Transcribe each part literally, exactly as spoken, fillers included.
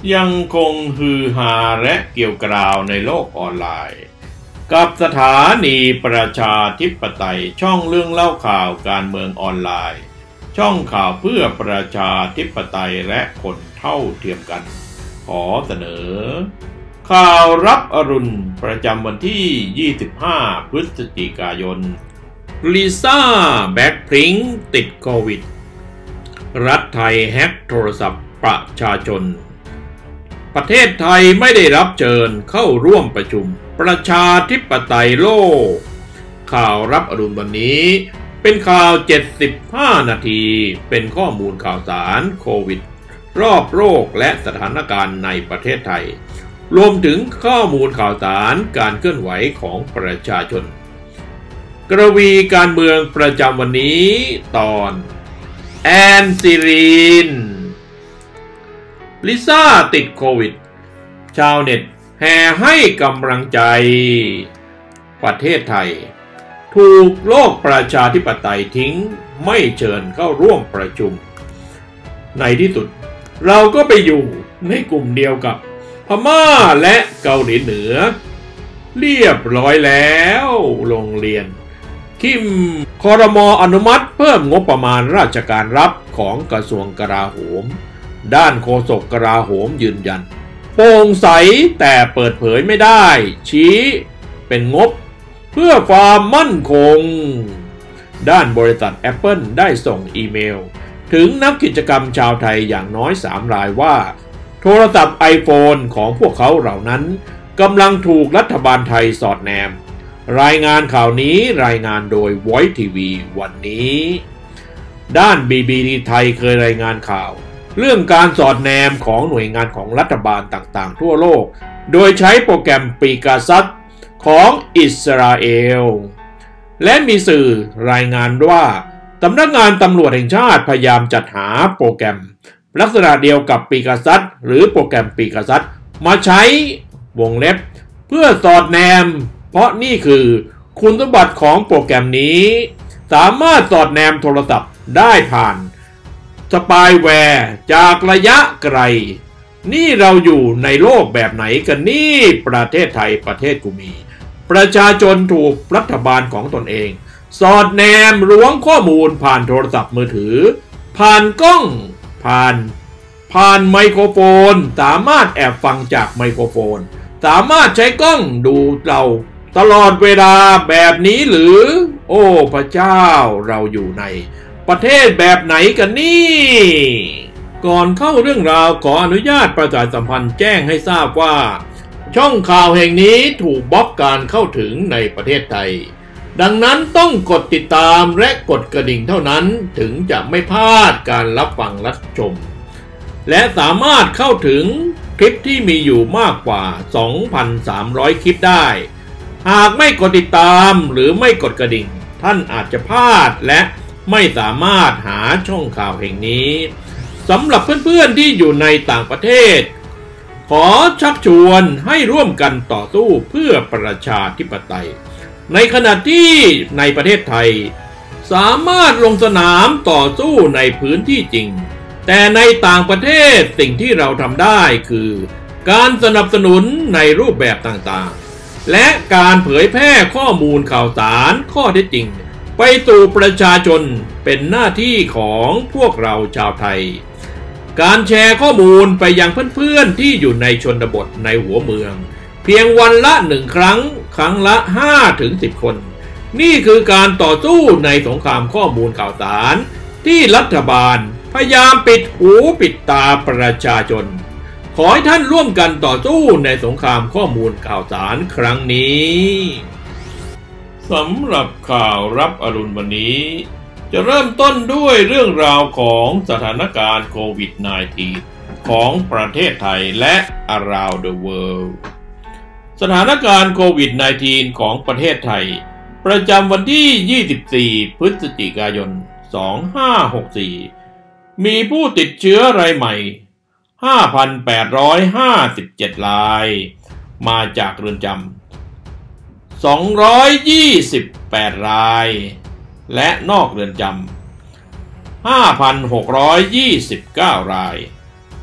ยังคงฮือฮาและเกี่ยวกราวในโลกออนไลน์กับสถานีประชาธิปไตยช่องเรื่องเล่าข่าวการเมืองออนไลน์ช่องข่าวเพื่อประชาธิปไตยและคนเท่าเทียมกันขอเสนอข่าวรับอรุณประจำวันที่ยี่สิบห้าพฤศจิกายนลิซ่าแบ็คพิงค์ติดโควิดรัฐไทยแฮกโทรศัพท์ประชาชนประเทศไทยไม่ได้รับเชิญเข้าร่วมประชุมประชาธิปไตยโลกข่าวรับอรุณวันนี้เป็นข่าวเจ็ดสิบห้านาทีเป็นข้อมูลข่าวสารโควิดรอบโลกและสถานการณ์ในประเทศไทยรวมถึงข้อมูลข่าวสารการเคลื่อนไหวของประชาชนกระวีการเมืองประจำวันนี้ตอนแอนซิลีนลิซ่าติดโควิดชาวเน็ตแห่ให้กำลังใจประเทศไทยถูกโลกประชาธิปไตยทิ้งไม่เชิญเข้าร่วมประชุมในที่สุดเราก็ไปอยู่ในกลุ่มเดียวกับพม่าและเกาหลีเหนือเรียบร้อยแล้วโรงเรียนคิมครม.อนุมัติเพิ่มงบประมาณราชการรับของกระทรวงกลาโหมด้านโฆษกกลาโหมยืนยันโปร่งใสแต่เปิดเผยไม่ได้ชี้เป็นงบเพื่อความมั่นคงด้านบริษัท Apple ได้ส่งอีเมลถึงนักกิจกรรมชาวไทยอย่างน้อยสามรายว่าโทรศัพท์ iPhone ของพวกเขาเหล่านั้นกำลังถูกรัฐบาลไทยสอดแนมรายงานข่าวนี้รายงานโดย Voice ที วี วันนี้ด้าน บี บี ซี ไทยเคยรายงานข่าวเรื่องการสอดแนมของหน่วยงานของรัฐบาลต่างๆทั่วโลกโดยใช้โปรแกรมปีกาซัสของอิสราเอลและมีสื่อรายงานว่าสำนักงานตำรวจแห่งชาติพยายามจัดหาโปรแกรมลักษณะเดียวกับปีกาซัสหรือโปรแกรมปีกาซัสมาใช้วงเล็บเพื่อสอดแนมเพราะนี่คือคุณสมบัติของโปรแกรมนี้สามารถสอดแนมโทรศัพท์ได้ผ่านสปายแวร์จากระยะไกลนี่เราอยู่ในโลกแบบไหนกันนี่ประเทศไทยประเทศกูมีประชาชนถูกรัฐบาลของตนเองสอดแนมล้วงข้อมูลผ่านโทรศัพท์มือถือผ่านกล้องผ่านผ่านไมโครโฟนสามารถแอบฟังจากไมโครโฟนสามารถใช้กล้องดูเราตลอดเวลาแบบนี้หรือโอ้พระเจ้าเราอยู่ในประเทศแบบไหนกันนี่ก่อนเข้าเรื่องราวขออนุญาตประชาสัมพันธ์แจ้งให้ทราบว่าช่องข่าวแห่งนี้ถูกบล็อกการเข้าถึงในประเทศไทยดังนั้นต้องกดติดตามและกดกระดิ่งเท่านั้นถึงจะไม่พลาดการรับฟังรับชมและสามารถเข้าถึงคลิปที่มีอยู่มากกว่า สองพันสามร้อย คลิปได้หากไม่กดติดตามหรือไม่กดกระดิ่งท่านอาจจะพลาดและไม่สามารถหาช่องข่าวแห่งนี้สำหรับเพื่อนๆที่อยู่ในต่างประเทศขอชักชวนให้ร่วมกันต่อสู้เพื่อประชาธิปไตยในขณะที่ในประเทศไทยสามารถลงสนามต่อสู้ในพื้นที่จริงแต่ในต่างประเทศสิ่งที่เราทำได้คือการสนับสนุนในรูปแบบต่างๆและการเผยแพร่ข้อมูลข่าวสารข้อเท็จจริงไปสู่ประชาชนเป็นหน้าที่ของพวกเราชาวไทยการแชร์ข้อมูลไปยังเพื่อนๆที่อยู่ในชนบทในหัวเมืองเพียงวันละหนึ่งครั้งครั้งละ ห้าถึงสิบ คนนี่คือการต่อสู้ในสงครามข้อมูลข่าวสารที่รัฐบาลพยายามปิดหูปิดตาประชาชนขอให้ท่านร่วมกันต่อสู้ในสงครามข้อมูลข่าวสารครั้งนี้สำหรับข่าวรับอรุณวันนี้จะเริ่มต้นด้วยเรื่องราวของสถานการณ์โควิด สิบเก้า ของประเทศไทยและ around the world สถานการณ์โควิด สิบเก้า ของประเทศไทยประจำวันที่ ยี่สิบสี่ พฤศจิกายน สองพันห้าร้อยหกสิบสี่ มีผู้ติดเชื้อรายใหม่ ห้าพันแปดร้อยห้าสิบเจ็ด รายมาจากเรือนจำ สองร้อยยี่สิบแปด รายและนอกเรือนจำ ห้าพันหกร้อยยี่สิบเก้า ราย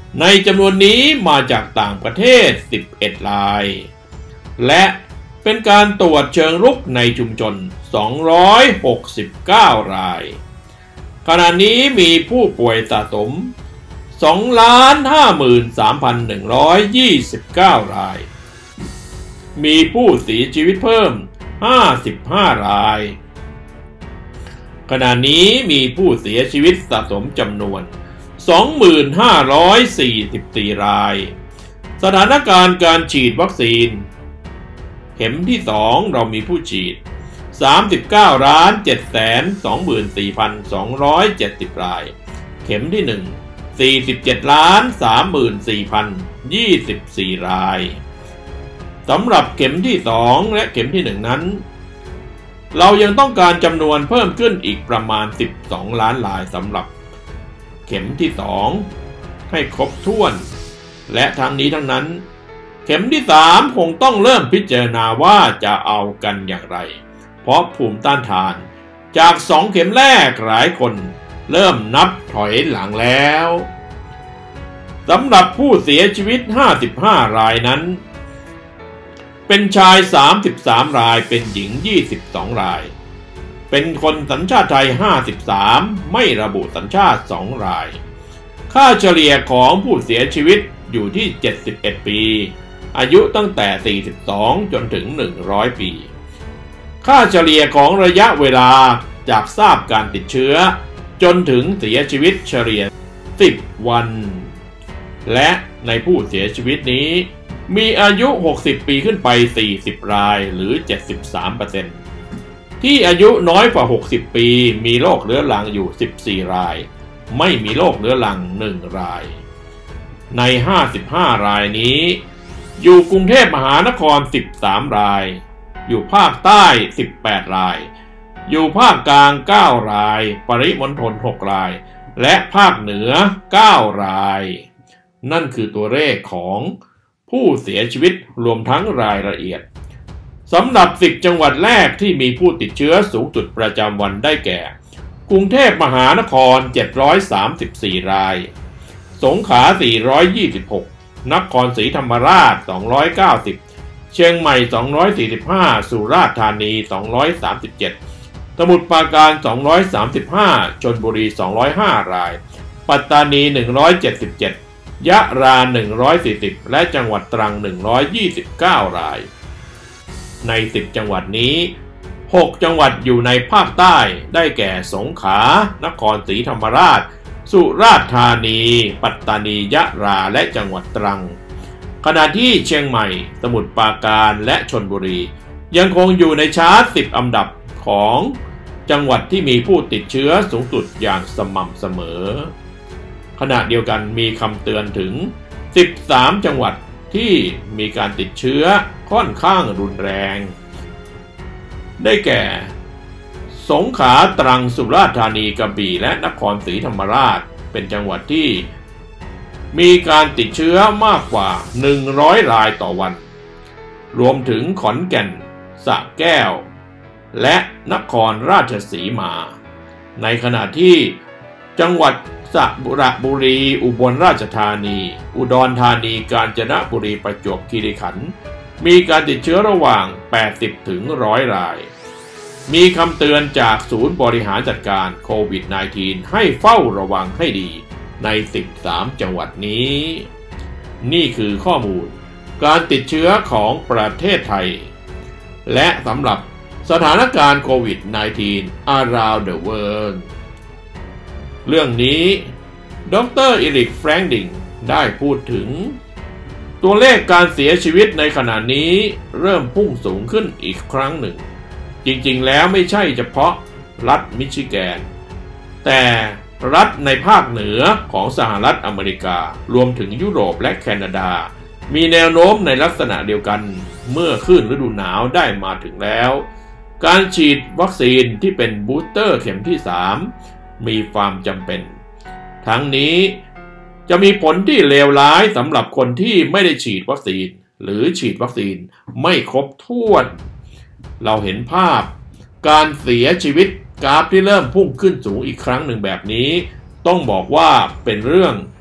ในจำนวนนี้มาจากต่างประเทศสิบเอ็ดรายและเป็นการตรวจเชิงรุกในชุมชนสองร้อยหกสิบเก้ารายขณะนี้มีผู้ป่วยสะสม สองล้านห้าหมื่นสามพันหนึ่งร้อยยี่สิบเก้ารายมีผู้เสียชีวิตเพิ่มห้าสิบห้ารายขณะนี้มีผู้เสียชีวิตสะสมจำนวน สองหมื่นห้าร้อยสี่สิบสี่ รายสถานการณ์การฉีดวัคซีนเข็มที่สองเรามีผู้ฉีด สามสิบเก้าล้านเจ็ดแสนสองหมื่นสี่พันสองร้อยเจ็ดสิบ รายเข็มที่หนึ่ง สี่สิบเจ็ดล้านสามหมื่นสี่พันยี่สิบสี่ รายสำหรับเข็มที่สองและเข็มที่หนึ่งนั้นเรายังต้องการจำนวนเพิ่มขึ้นอีกประมาณสิบสองล้านรายสำหรับเข็มที่สองให้ครบถ้วนและทั้งนี้ทั้งนั้นเข็มที่สามคงต้องเริ่มพิจารณาว่าจะเอากันอย่างไรเพราะภูมิต้านทานจากสองเข็มแรกหลายคนเริ่มนับถอยหลังแล้วสำหรับผู้เสียชีวิตห้าสิบห้ารายนั้นเป็นชายสามสิบสามรายเป็นหญิงยี่สิบสองรายเป็นคนสัญชาติไทยห้าสิบสามไม่ระบุสัญชาติสองรายค่าเฉลี่ยของผู้เสียชีวิตอยู่ที่เจ็ดสิบเอ็ดปีอายุตั้งแต่สี่สิบสองจนถึงหนึ่งร้อยปีค่าเฉลี่ยของระยะเวลาจากทราบการติดเชื้อจนถึงเสียชีวิตเฉลี่ยสิบวันและในผู้เสียชีวิตนี้มีอายุหกสิบปีขึ้นไปสี่สิบรายหรือ เจ็ดสิบสามเปอร์เซ็นต์ ที่อายุน้อยกว่าหกสิบปีมีโรคเรื้อรังอยู่สิบสี่รายไม่มีโรคเรื้อรังหนึ่งรายในห้าสิบห้ารายนี้อยู่กรุงเทพมหานครสิบสามรายอยู่ภาคใต้สิบแปดรายอยู่ภาคกลางเก้ารายปริมณฑลหกรายและภาคเหนือเก้ารายนั่นคือตัวเลขของผู้เสียชีวิตรวมทั้งรายละเอียดสำหรับสิบจังหวัดแรกที่มีผู้ติดเชื้อสูงสุดประจำวันได้แก่กรุงเทพมหานครเจ็ดร้อยสามสิบสี่รายสงขลาสี่ร้อยยี่สิบหกนครศรีธรรมราชสองร้อยเก้าสิบเชียงใหม่สองร้อยสี่สิบห้าสุราษฎร์ธานีสองร้อยสามสิบเจ็ดสมุทรปราการสองร้อยสามสิบห้าชลบุรีสองร้อยห้ารายปัตตานีหนึ่งร้อยเจ็ดสิบเจ็ดยะลาหนึ่งร้อยสี่สิบและจังหวัดตรังหนึ่งร้อยยี่สิบเก้ารายในสิบจังหวัดนี้หกจังหวัดอยู่ในภาคใต้ได้แก่สงขลานครศรีธรรมราชสุราษฎร์ธานีปัตตานียะลาและจังหวัดตรังขณะที่เชียงใหม่สมุทรปราการและชลบุรียังคงอยู่ในชาร์ตสิบอันดับของจังหวัดที่มีผู้ติดเชื้อสูงสุดอย่างสม่ำเสมอขณะเดียวกันมีคำเตือนถึงสิบสามจังหวัดที่มีการติดเชื้อค่อนข้างรุนแรงได้แก่สงขลาตรังสุราษฎร์ธานีกระบี่และนครศรีธรรมราชเป็นจังหวัดที่มีการติดเชื้อมากกว่าหนึ่งร้อยรายต่อวันรวมถึงขอนแก่นสระแก้วและนครราชสีมาในขณะที่จังหวัดสระบุรีอุบลราชธานีอุดรธานีกาญจนบุรีประจวบคีรีขันธ์มีการติดเชื้อระหว่างแปดสิบถึงหนึ่งร้อยรายมีคำเตือนจากศูนย์บริหารจัดการโควิด สิบเก้า ให้เฝ้าระวังให้ดีในสิบสามจังหวัดนี้นี่คือข้อมูลการติดเชื้อของประเทศไทยและสำหรับสถานการณ์โควิด สิบเก้า around the world เรื่องนี้ดร.อีริก แฟรงดิงได้พูดถึงตัวเลขการเสียชีวิตในขณะนี้เริ่มพุ่งสูงขึ้นอีกครั้งหนึ่งจริงๆแล้วไม่ใช่เฉพาะรัฐมิชิแกนแต่รัฐในภาคเหนือของสหรัฐอเมริการวมถึงยุโรปและแคนาดามีแนวโน้มในลักษณะเดียวกันเมื่อคลื่นฤดูหนาวได้มาถึงแล้วการฉีดวัคซีนที่เป็นบูสเตอร์เข็มที่สามมีความจำเป็นทั้งนี้จะมีผลที่เลวร้ายสำหรับคนที่ไม่ได้ฉีดวัคซีนหรือฉีดวัคซีนไม่ครบถ้วนเราเห็นภาพการเสียชีวิตกราฟที่เริ่มพุ่งขึ้นสูงอีกครั้งหนึ่งแบบนี้ต้องบอกว่าเป็นเรื่อง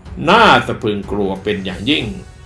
น่าสะพรึงกลัวเป็นอย่างยิ่ง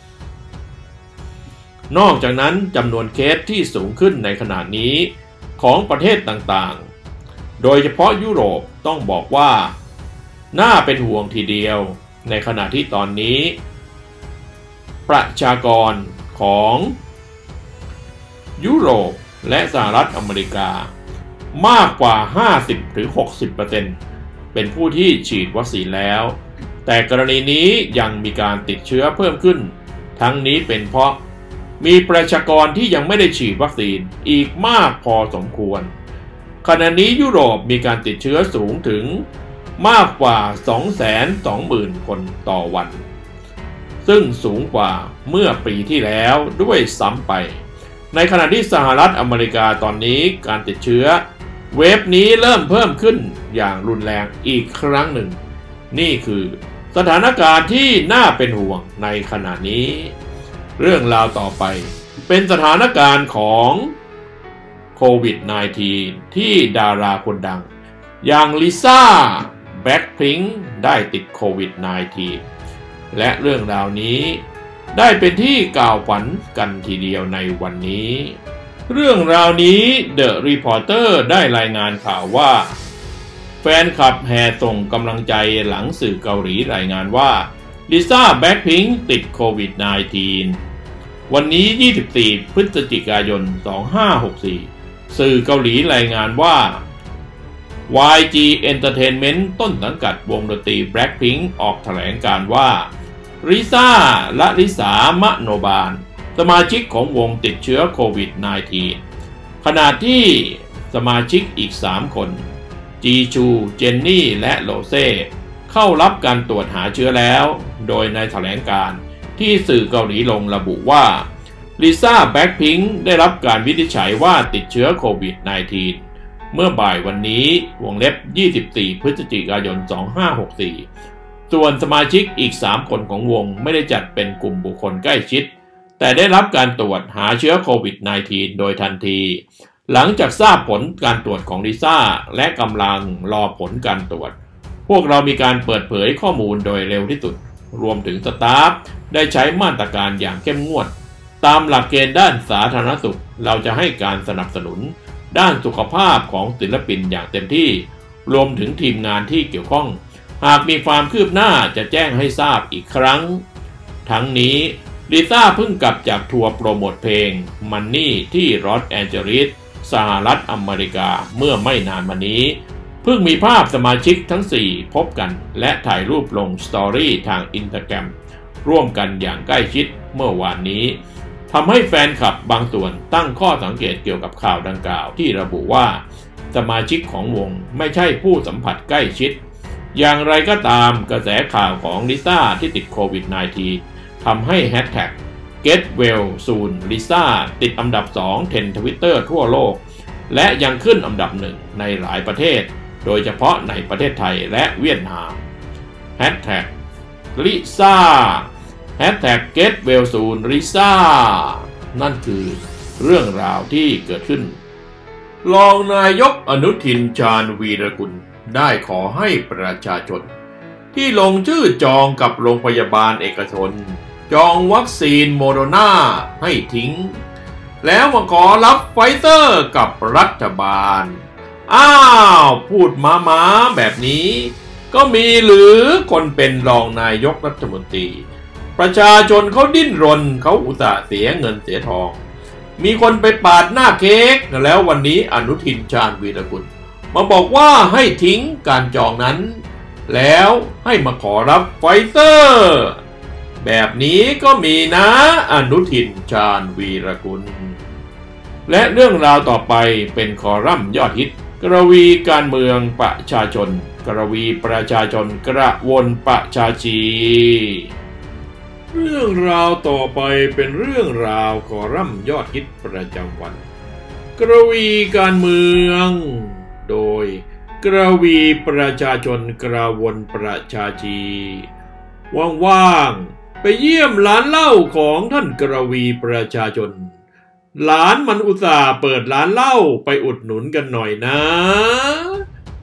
นอกจากนั้นจำนวนเคสที่สูงขึ้นในขณะนี้ของประเทศต่างๆโดยเฉพาะยุโรปต้องบอกว่าน่าเป็นห่วงทีเดียวในขณะที่ตอนนี้ประชากรของยุโรปและสหรัฐอเมริกามากกว่า ห้าสิบถึงหกสิบเปอร์เซ็นต์ เป็นผู้ที่ฉีดวัคซีนแล้วแต่กรณีนี้ยังมีการติดเชื้อเพิ่มขึ้นทั้งนี้เป็นเพราะมีประชากรที่ยังไม่ได้ฉีดวัคซีนอีกมากพอสมควรขณะนี้ยุโรปมีการติดเชื้อสูงถึงมากกว่า สองแสนสองหมื่น คนต่อวันซึ่งสูงกว่าเมื่อปีที่แล้วด้วยซ้ำไปในขณะที่สหรัฐอเมริกาตอนนี้การติดเชื้อเวฟนี้เริ่มเพิ่มขึ้นอย่างรุนแรงอีกครั้งหนึ่งนี่คือสถานการณ์ที่น่าเป็นห่วงในขณะนี้เรื่องราวต่อไปเป็นสถานการณ์ของโควิด สิบเก้า ที่ดาราคนดังอย่างลิซ่าแบล็คพิงค์ได้ติดโควิด สิบเก้า และเรื่องราวนี้ได้เป็นที่กล่าวขวัญกันทีเดียวในวันนี้เรื่องราวนี้ The Reporter ได้รายงานข่าวว่าแฟนคลับแห่ส่งกำลังใจหลังสื่อเกาหลีรายงานว่าลิซ่าแบล็คพิงค์ติดโควิด สิบเก้า วันนี้ยี่สิบสี่พฤศจิกายนสองพันห้าร้อยหกสิบสี่สื่อเกาหลีรายงานว่า วาย จี Entertainment ต้นสังกัดวงดนตรี Blackpink ออกแถลงการว่าลิซ่าและลิสามโนบาลสมาชิกของวงติดเชื้อโควิด สิบเก้า ขณะที่สมาชิกอีกสามคนจีชูเจนนี่และโรเซ่เข้ารับการตรวจหาเชื้อแล้วโดยในแถลงการที่สื่อเกาหลีลงระบุว่าลิซ่าแบล็คพิงค์ได้รับการวินิจฉัยว่าติดเชื้อโควิด สิบเก้า เมื่อบ่ายวันนี้วงเล็บยี่สิบสี่พฤศจิกายนสองพันห้าร้อยหกสิบสี่ส่วนสมาชิกอีกสามคนของวงไม่ได้จัดเป็นกลุ่มบุคคลใกล้ชิดแต่ได้รับการตรวจหาเชื้อโควิด สิบเก้า โดยทันทีหลังจากทราบผลการตรวจของลิซ่าและกำลังรอผลการตรวจพวกเรามีการเปิดเผยข้อมูลโดยเร็วที่สุดรวมถึงสตาฟได้ใช้มาตรการอย่างเข้มงวดตามหลักเกณฑ์ด้านสาธารณสุขเราจะให้การสนับสนุนด้านสุขภาพของศิลปินอย่างเต็มที่รวมถึงทีมงานที่เกี่ยวข้องหากมีความคืบหน้าจะแจ้งให้ทราบอีกครั้งทั้งนี้ลิซ่าเพิ่งกลับจากทัวร์โปรโมทเพลงมันนี่ที่ลอสแอนเจลิสสหรัฐอเมริกาเมื่อไม่นานมานี้เพิ่งมีภาพสมาชิกทั้งสี่พบกันและถ่ายรูปลงสตอรี่ทางอินสตาแกรมร่วมกันอย่างใกล้ชิดเมื่อวานนี้ทำให้แฟนคลับบางส่วนตั้งข้อสังเกตเกี่ยวกับข่าวดังกล่าวที่ระบุว่าสมาชิกของวงไม่ใช่ผู้สัมผัสใกล้ชิดอย่างไรก็ตามกระแสข่าวของลิซ่าที่ติดโควิด สิบเก้า ทำให้แฮชแท็ก Get Well Soon ลิซ่าติดอันดับสองเทรนด์ Twitter ทั่วโลกและยังขึ้นอันดับหนึ่งในหลายประเทศโดยเฉพาะในประเทศไทยและเวียดนามแฮชแท็กลิซ่าแฮชแท็ก Get Well Soon ลิซ่านั่นคือเรื่องราวที่เกิดขึ้นรองนายกอนุทินชาญวีรกุลได้ขอให้ประชาชนที่ลงชื่อจองกับโรงพยาบาลเอกชนจองวัคซีนโมโดนาให้ทิ้งแล้วมาขอรับไฟเซอร์กับรัฐบาลอ้าวพูดมามาแบบนี้ก็มีหรือคนเป็นรองนายกรัฐมนตรีประชาชนเขาดิ้นรนเขาอุตส่าห์เสียเงินเสียทองมีคนไปปาดหน้าเค้กแล้ววันนี้อนุทินชาญวีรกุลมาบอกว่าให้ทิ้งการจองนั้นแล้วให้มาขอรับไฟเซอร์แบบนี้ก็มีนะอนุทินชาญวีรกุลและเรื่องราวต่อไปเป็นคอลัมน์ยอดฮิตกระวีการเมืองประชาชนกระวีประชาชนกระวนประชาชีเรื่องราวต่อไปเป็นเรื่องราวคอลัมน์ยอดฮิตประจำวันกระวีการเมืองโดยกระวีประชาชนกระวนประชาชีว่างๆไปเยี่ยมร้านเหล้าของท่านกระวีประชาชนหลานมันอุตส่าห์เปิดร้านเหล้าไปอุดหนุนกันหน่อยนะ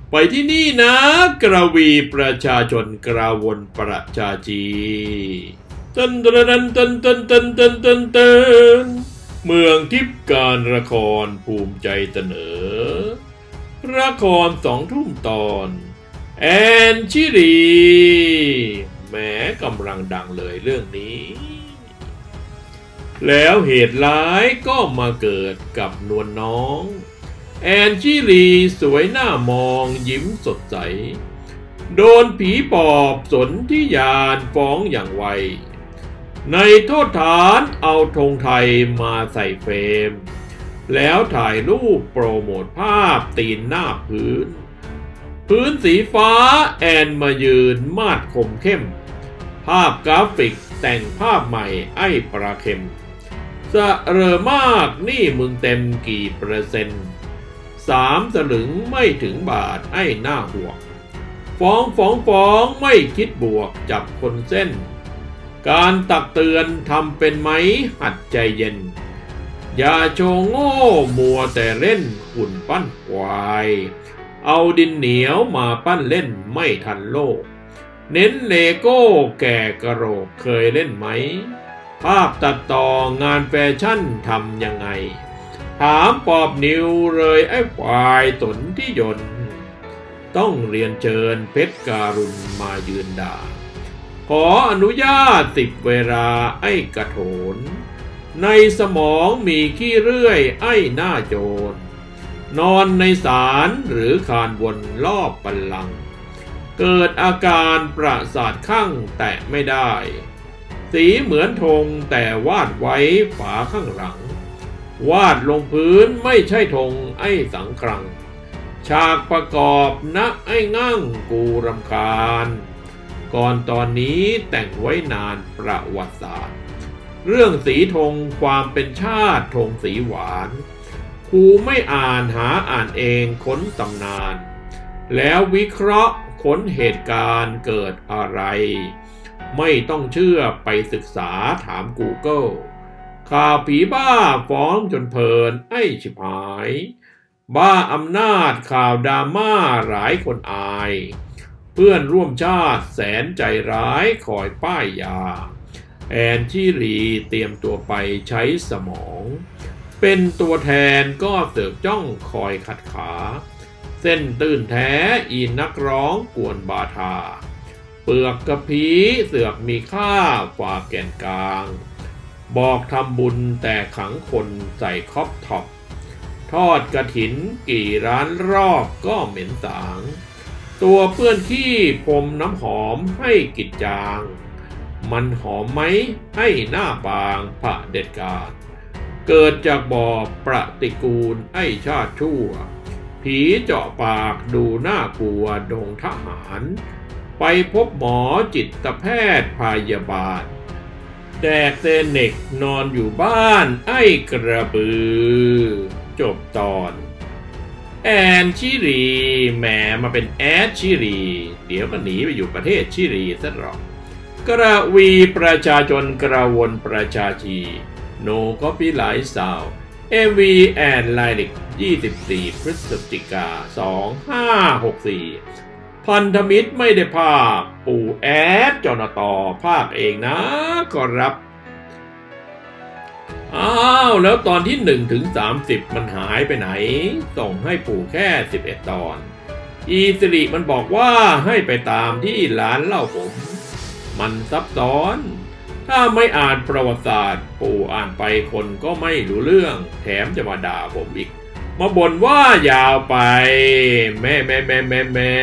ไปที่นี่นะกระวีประชาชนกระวนประชาจีตันตันตันตันตันตันตันตันเมืองทิพย์การละครภูมิใจเสนอละครสองทุ่มตอนแอนชิลีแม้กำลังดังเลยเรื่องนี้แล้วเหตุร้ายก็มาเกิดกับนวลน้องแอนชิลีสวยหน้ามองยิ้มสดใสโดนผีปอบสนธิยานฟ้องอย่างไวในโทษฐานเอาธงไทยมาใส่เฟรมแล้วถ่ายรูปโปรโมทภาพตีนหน้าพื้นพื้นสีฟ้าแอนมายืนมาดคมเข้มภาพกราฟิกแต่งภาพใหม่ไอ้ปลาเข็มสะเรอมากนี่มึงเต็มกี่เปอร์เซ็นต์สามสลึงไม่ถึงบาทไอ้หน้าหัวฟ้องฟ้องฟ้องไม่คิดบวกจับคนเส้นการตักเตือนทำเป็นไหมหัดใจเย็นอย่าโชว์โง่มัวแต่เล่นหุ่นปั้นควายเอาดินเหนียวมาปั้นเล่นไม่ทันโลกเน้นเลโก้แก่กระโหลกเคยเล่นไหมภาพตัดต่องานแฟชั่นทำยังไงถามปอบนิวเลยไอ้ควายตนที่ยนต้องเรียนเชิญเพชรการุณมายืนด่าขออนุญาตสิบเวลาไอ้กระโถนในสมองมีขี้เรื่อยไอ้หน้าโจรนอนในศาลหรือคานวนรอบบัลลังก์เกิดอาการประสาทข้างแตะไม่ได้สีเหมือนธงแต่วาดไว้ฝาข้างหลังวาดลงพื้นไม่ใช่ธงไอ้สังครังฉากประกอบนะไอ้ง่างกูรำคาญก่อนตอนนี้แต่งไว้นานประวัติศาสตร์เรื่องสีธงความเป็นชาติธงสีหวานครูไม่อ่านหาอ่านเองค้นตำนานแล้ววิเคราะห์ค้นเหตุการณ์เกิดอะไรไม่ต้องเชื่อไปศึกษาถาม Google ข่าวผีบ้าฟ้องจนเพลินไอ้ชิบหายบ้าอำนาจข่าวดราม่าหลายคนอายเพื่อนร่วมชาติแสนใจร้ายคอยป้ายยาแอนชิลีเตรียมตัวไปใช้สมองเป็นตัวแทนก็เสือกจ้องคอยขัดขาเส้นตื้นแท้อีนักร้องกวนบาทาเปลือกกระพีเสือกมีค่าฝ่าแก่นกลางบอกทำบุญแต่ขังคนใส่คอปท็อปทอดกระถินกี่ร้านรอบก็เหม็นสางตัวเปื้อนขี้พรมน้ำหอมให้กิจจางมันหอมไหมให้หน้าบางผะเด็ดขาดเกิดจากบ่อประติกูลไอ้ชาติชั่วผีเจาะปากดูน่ากลัวดงทหารไปพบหมอจิตแพทย์พยาบาลแดกเซเน็กนอนอยู่บ้านไอ้กระบือจบตอนแอนชิลีแหมมาเป็นแอดชิลีเดี๋ยวก็หนีไปอยู่ประเทศชิลีซะหรอกกระวีประชาชนกระวนประชาชีโนก็พิไลสาวเอ็มวีแอนไลลิกยี่สิบสี่พฤศจิกาสองห้าหกสี่พันธมิตรไม่ได้ภาคปู่แอดจนต่อภาคเองนะขอรับอ้าวแล้วตอนที่หนึ่งถึงสามสิบมันหายไปไหนส่งให้ปู่แค่สิบเอ็ดตอนอีสิริมันบอกว่าให้ไปตามที่ร้านเล่าผมมันซับซ้อนถ้าไม่อ่านประวัติศาสตร์ปู่อ่านไปคนก็ไม่รู้เรื่องแถมจะมาด่าผมอีกมาบ่นว่ายาวไปแม่แม่แม่แม่แม่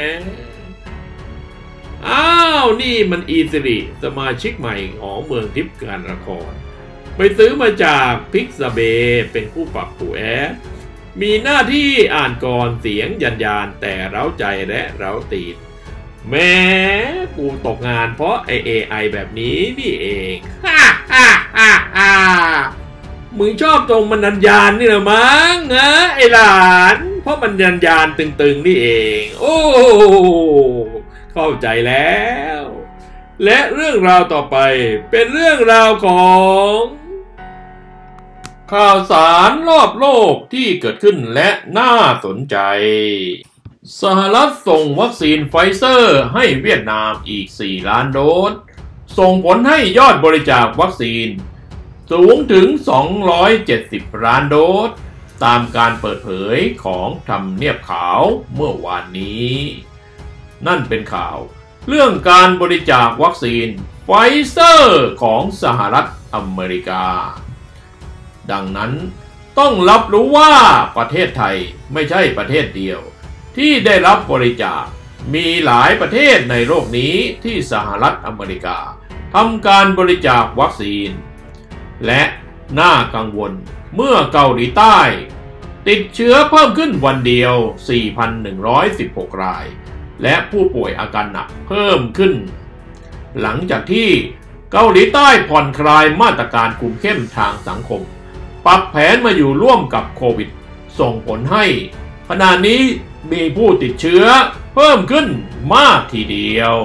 อ้าวนี่มันอีสิริสมาชิกใหม่ของเมืองทิพย์การละครไปซื้อมาจากพิกซาเบเป็นคู่ปรับปู่แอดมีหน้าที่อ่านก่อนเสียงยันยานแต่เร้าใจและเร้าตีนแม่กูตกงานเพราะไอเอไอแบบนี้นี่เองฮ่าฮ่าฮ่าฮ่ามึงชอบตรงมันยันยานนี่เหรอมั้งฮะไอหลานเพราะมันยันยานตึงๆนี่เองโอ้เข้าใจแล้วและเรื่องราวต่อไปเป็นเรื่องราวของข่าวสารรอบโลกที่เกิดขึ้นและน่าสนใจสหรัฐส่งวัคซีนไฟเซอร์ให้เวียดนามอีกสี่ล้านโดสส่งผลให้ยอดบริจาควัคซีนสูงถึงสองร้อยเจ็ดสิบล้านโดสตามการเปิดเผยของทำเนียบขาวเมื่อวานนี้นั่นเป็นข่าวเรื่องการบริจาควัคซีนไฟเซอร์ของสหรัฐอเมริกาดังนั้นต้องรับรู้ว่าประเทศไทยไม่ใช่ประเทศเดียวที่ได้รับบริจาคมีหลายประเทศในโลกนี้ที่สหรัฐอเมริกาทำการบริจาควัคซีนและน่ากังวลเมื่อเกาหลีใต้ติดเชื้อเพิ่มขึ้นวันเดียว สี่พันหนึ่งร้อยสิบหก รายและผู้ป่วยอาการหนักเพิ่มขึ้นหลังจากที่เกาหลีใต้ผ่อนคลายมาตรการคุมเข้มทางสังคมปรับแผนมาอยู่ร่วมกับโควิดส่งผลให้ขณะนี้มีผู้ติดเชื้อเพิ่มขึ้นมากทีเดียว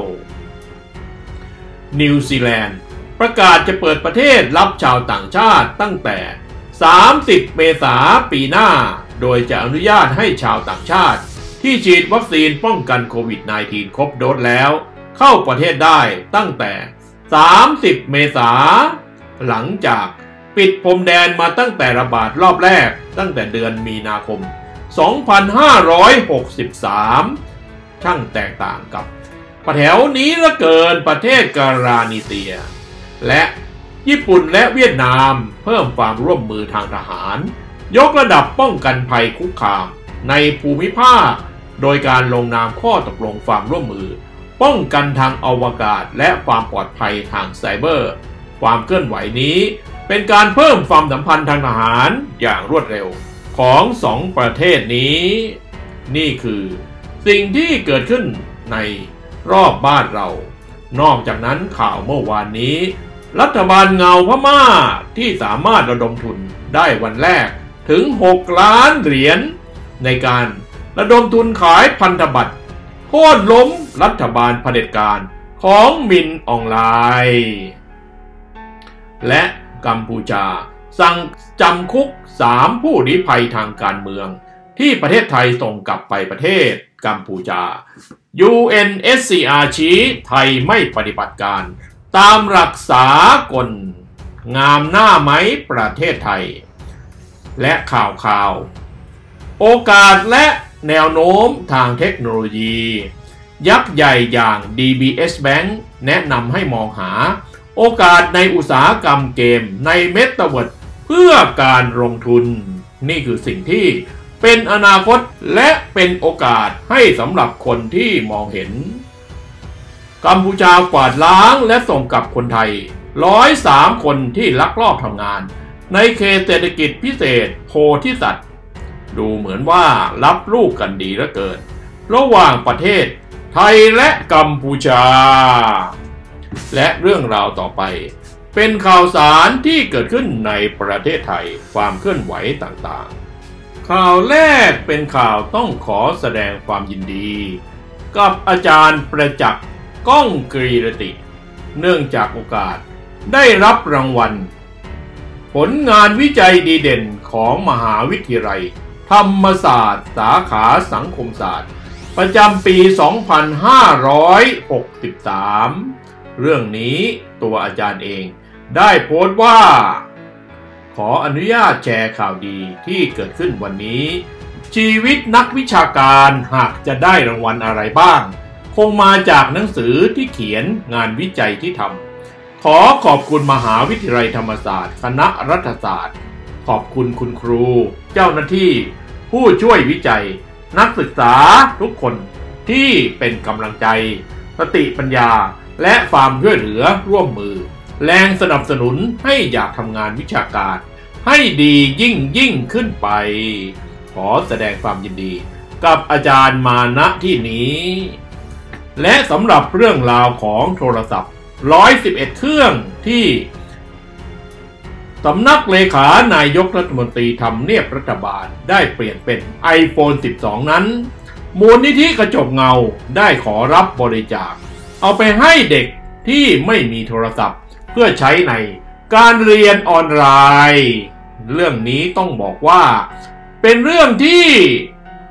นิวซีแลนด์ประกาศจะเปิดประเทศรับชาวต่างชาติตั้งแต่สามสิบเมษายนปีหน้าโดยจะอนุญาตให้ชาวต่างชาติที่ฉีดวัคซีนป้องกันโควิด สิบเก้า ครบโดสแล้วเข้าประเทศได้ตั้งแต่สามสิบเมษายนหลังจากปิดพรมแดนมาตั้งแต่ระบาดรอบแรกตั้งแต่เดือนมีนาคมสองพันห้าร้อยหกสิบสามช่างแตกต่างกับประแถวนี้ละเกินประเทศกาลานิเซียและญี่ปุ่นและเวียดนามเพิ่มความร่วมมือทางทหารยกระดับป้องกันภัยคุกคามในภูมิภาคโดยการลงนามข้อตกลงความร่วมมือป้องกันทางอวกาศและความปลอดภัยทางไซเบอร์ความเคลื่อนไหวนี้เป็นการเพิ่มความสัมพันธ์ทางทหารอย่างรวดเร็วของสองประเทศนี้นี่คือสิ่งที่เกิดขึ้นในรอบบ้านเรานอกจากนั้นข่าวเมื่อวานนี้รัฐบาลเงาพม่าที่สามารถระดมทุนได้วันแรกถึงหกล้านเหรียญในการระดมทุนขายพันธบัตรโค่นล้มรัฐบาลเผด็จการของมินออนไลน์และกัมพูชาสั่งจำคุกสามผู้ลี้ภัยทางการเมืองที่ประเทศไทยส่งกลับไปประเทศกัมพูชา ยู เอ็น เอส ซี อาร์ ชี้ไทยไม่ปฏิบัติการตามหลักสากลงามหน้าไหมประเทศไทยและข่าวข่าวโอกาสและแนวโน้มทางเทคโนโลยียักษ์ใหญ่อย่าง ดี บี เอส Bank แนะนำให้มองหาโอกาสในอุตสาหกรรมเกมในเมตาเวิร์สเพื่อการลงทุนนี่คือสิ่งที่เป็นอนาคตและเป็นโอกาสให้สำหรับคนที่มองเห็นกัมพูชากวาดล้างและส่งกลับคนไทยหนึ่งร้อยสามคนที่ลักลอบทำงานในเขตเศรษฐกิจพิเศษโพธิสัตว์ดูเหมือนว่ารับลูกกันดีเหลือเกินระหว่างประเทศไทยและกัมพูชาและเรื่องราวต่อไปเป็นข่าวสารที่เกิดขึ้นในประเทศไทยความเคลื่อนไหวต่างๆข่าวแรกเป็นข่าวต้องขอแสดงความยินดีกับอาจารย์ประจักษ์ก้องกรีรติเนื่องจากโอกาสได้รับรางวัลผลงานวิจัยดีเด่นของมหาวิทยาลัยธรรมศาสตร์สาขาสังคมศาสตร์ประจำปี สองพันห้าร้อยหกสิบสาม เรื่องนี้ตัวอาจารย์เองได้โพสต์ว่าขออนุญาตแชร์ข่าวดีที่เกิดขึ้นวันนี้ชีวิตนักวิชาการหากจะได้รางวัลอะไรบ้างคงมาจากหนังสือที่เขียนงานวิจัยที่ทำขอขอบคุณมหาวิทยาลัยธรรมศาสตร์คณะรัฐศาสตร์ขอบคุณคุณครูเจ้าหน้าที่ผู้ช่วยวิจัยนักศึกษาทุกคนที่เป็นกำลังใจสติปัญญาและความช่วยเหลือร่วมมือแรงสนับสนุนให้อยากทำงานวิชาการให้ดียิ่งยิ่งขึ้นไปขอแสดงความยินดีกับอาจารย์มาณที่นี้และสำหรับเรื่องราวของโทรศัพท์หนึ่งร้อยสิบเอ็ดเครื่องที่สำนักเลขานายกรัฐมนตรีทำเนียบรัฐบาลได้เปลี่ยนเป็น ไอโฟน สิบสอง นั้นมูลนิธิกระจกเงาได้ขอรับบริจาคเอาไปให้เด็กที่ไม่มีโทรศัพท์เพื่อใช้ในการเรียนออนไลน์เรื่องนี้ต้องบอกว่าเป็นเรื่องที่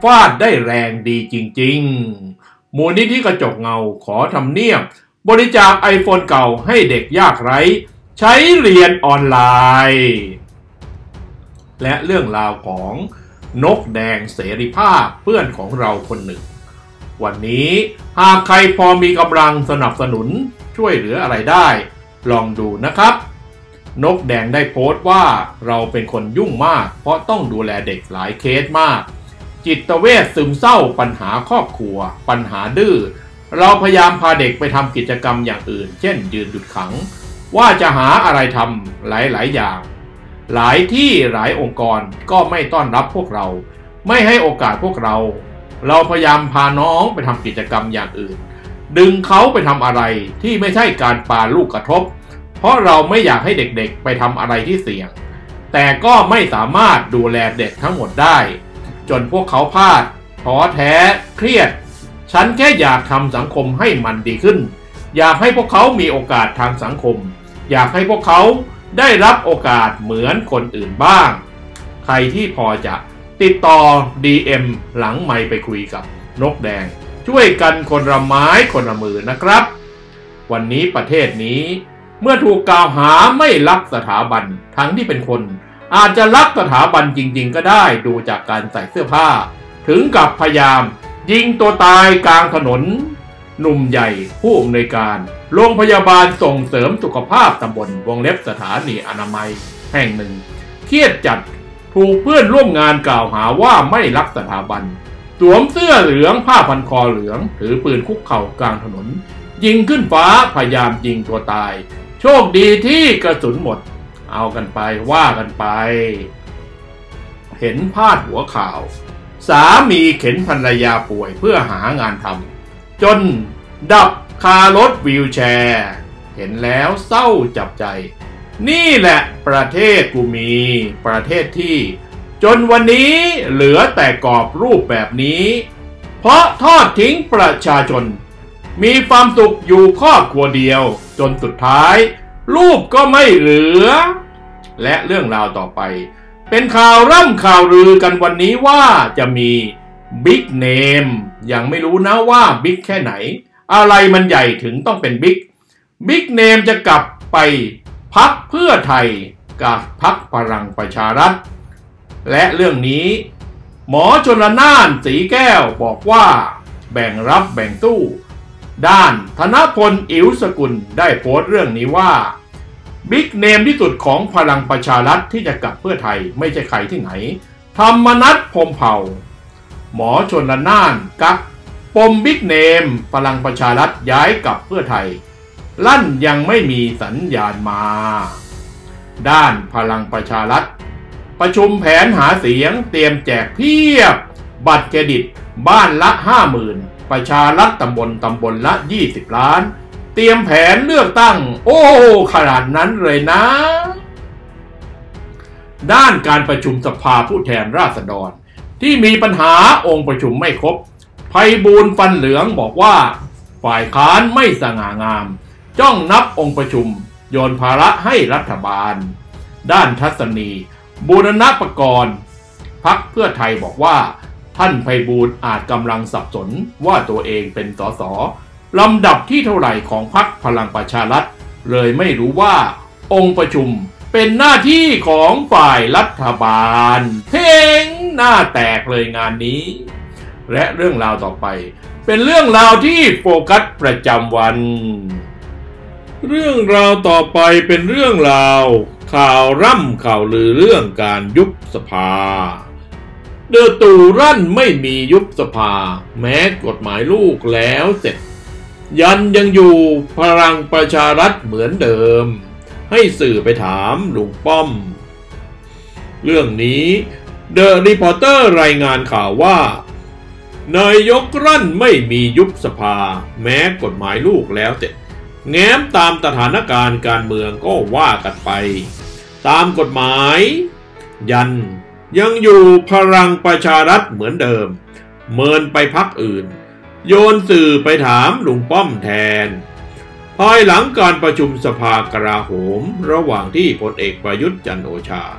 ฟาดได้แรงดีจริงๆมูลนิธิกระจกเงาขอทำเนียบบริจาคไอโฟนเก่าให้เด็กยากไร้ใช้เรียนออนไลน์และเรื่องราวของนกแดงเสรีภาพเพื่อนของเราคนหนึ่งวันนี้หากใครพอมีกำลังสนับสนุนช่วยเหลืออะไรได้ลองดูนะครับนกแดงได้โพสต์ว่าเราเป็นคนยุ่งมากเพราะต้องดูแลเด็กหลายเคสมากจิตเวชซึมเศร้าปัญหาครอบครัวปัญหาดื้อเราพยายามพาเด็กไปทำกิจกรรมอย่างอื่นเช่นยืนหยุดขังว่าจะหาอะไรทำหลายๆอย่างหลายที่หลายองค์กรก็ไม่ต้อนรับพวกเราไม่ให้โอกาสพวกเราเราพยายามพาน้องไปทำกิจกรรมอย่างอื่นดึงเขาไปทำอะไรที่ไม่ใช่การปาลูกกระทบเพราะเราไม่อยากให้เด็กๆไปทำอะไรที่เสี่ยงแต่ก็ไม่สามารถดูแลเด็กทั้งหมดได้จนพวกเขาพลาดท้อแท้เครียดฉันแค่อยากทำสังคมให้มันดีขึ้นอยากให้พวกเขามีโอกาสทางสังคมอยากให้พวกเขาได้รับโอกาสเหมือนคนอื่นบ้างใครที่พอจะติดต่อ ดี เอ็ม หลังไมค์ไปคุยกับนกแดงช่วยกันคนละไม้คนละมือนะครับวันนี้ประเทศนี้เมื่อถูกกล่าวหาไม่รักสถาบันทั้งที่เป็นคนอาจจะรักสถาบันจริงๆก็ได้ดูจากการใส่เสื้อผ้าถึงกับพยายามยิงตัวตายกลางถนนหนุ่มใหญ่ผู้อำนวยการโรงพยาบาลส่งเสริมสุขภาพตำบลวงเล็บสถานีอนามัยแห่งหนึ่งเครียดจัดถูกเพื่อนร่วมงานกล่าวหาว่าไม่รักสถาบันสวมเสื้อเหลืองผ้าพันคอเหลืองถือปืนคุกเข่ากลางถนนยิงขึ้นฟ้าพยายามยิงตัวตายโชคดีที่กระสุนหมดเอากันไปว่ากันไปเห็นพาดหัวข่าวสามีเข็นภรรยาป่วยเพื่อหางานทำจนดับคารถวีลแชร์เห็นแล้วเศร้าจับใจนี่แหละประเทศกูมีประเทศที่จนวันนี้เหลือแต่กรอบรูปแบบนี้เพราะทอดทิ้งประชาชนมีความสุขอยู่ครอบครัวเดียวจนสุดท้ายรูปก็ไม่เหลือและเรื่องราวต่อไปเป็นข่าวร่ำข่าวลือกันวันนี้ว่าจะมีบิ๊กเนมยังไม่รู้นะว่าบิ๊กแค่ไหนอะไรมันใหญ่ถึงต้องเป็นบิ๊กบิ๊กเนมจะกลับไปพรรคเพื่อไทยกับพรรคพลังประชารัฐและเรื่องนี้หมอชลน่านสีแก้วบอกว่าแบ่งรับแบ่งสู้ด้านธนพลอิ๋วสกุลได้โพสต์เรื่องนี้ว่าบิ๊กเนมที่สุดของพลังประชารัฐที่จะกลับเพื่อไทยไม่ใช่ใครที่ไหนธรรมนัสพรหมเผ่าหมอชลน่านกักปมบิ๊กเนมพลังประชารัฐย้ายกลับเพื่อไทยลั่นยังไม่มีสัญญาณมาด้านพลังประชารัฐประชุมแผนหาเสียงเตรียมแจกเพียบบัตรเครดิตบ้านละ ห้าหมื่น ประชารัฐตำบลตำบลละยี่สิบล้านเตรียมแผนเลือกตั้งโอ้ขนาดนั้นเลยนะด้านการประชุมสภาผู้แทนราษฎรที่มีปัญหาองค์ประชุมไม่ครบไพบูลย์ฟันเหลืองบอกว่าฝ่ายค้านไม่สง่างามจ้องนับองค์ประชุมโยนภาระให้รัฐบาลด้านทัศนีบูรณปกรณ์พรรคเพื่อไทยบอกว่าท่านไพบูลย์อาจกำลังสับสนว่าตัวเองเป็นสสลำดับที่เท่าไหร่ของพรรคพลังประชารัฐเลยไม่รู้ว่าองค์ประชุมเป็นหน้าที่ของฝ่ายรัฐบาลเพ่งหน้าแตกเลยงานนี้และเรื่องราวต่อไปเป็นเรื่องราวที่โฟกัสประจำวันเรื่องราวต่อไปเป็นเรื่องราวข่าวร่ำข่าวลือเรื่องการยุบสภาเดอตู่รั่นไม่มียุบสภาแม้กฎหมายลูกแล้วเสร็จยันยังอยู่พลังประชารัฐเหมือนเดิมให้สื่อไปถามลุงป้อมเรื่องนี้เดอะรีพอร์เตอร์รายงานข่าวว่านายกรั่นไม่มียุบสภาแม้กฎหมายลูกแล้วเสร็จแง้มตามสถานการณ์การเมืองก็ว่ากันไปตามกฎหมายยันยังอยู่พลังประชารัฐเหมือนเดิมเมินไปพรรคอื่นโยนสื่อไปถามลุงป้อมแทนภายหลังการประชุมสภากลาโหมระหว่างที่พลเอกประยุทธ์จันทร์โอชา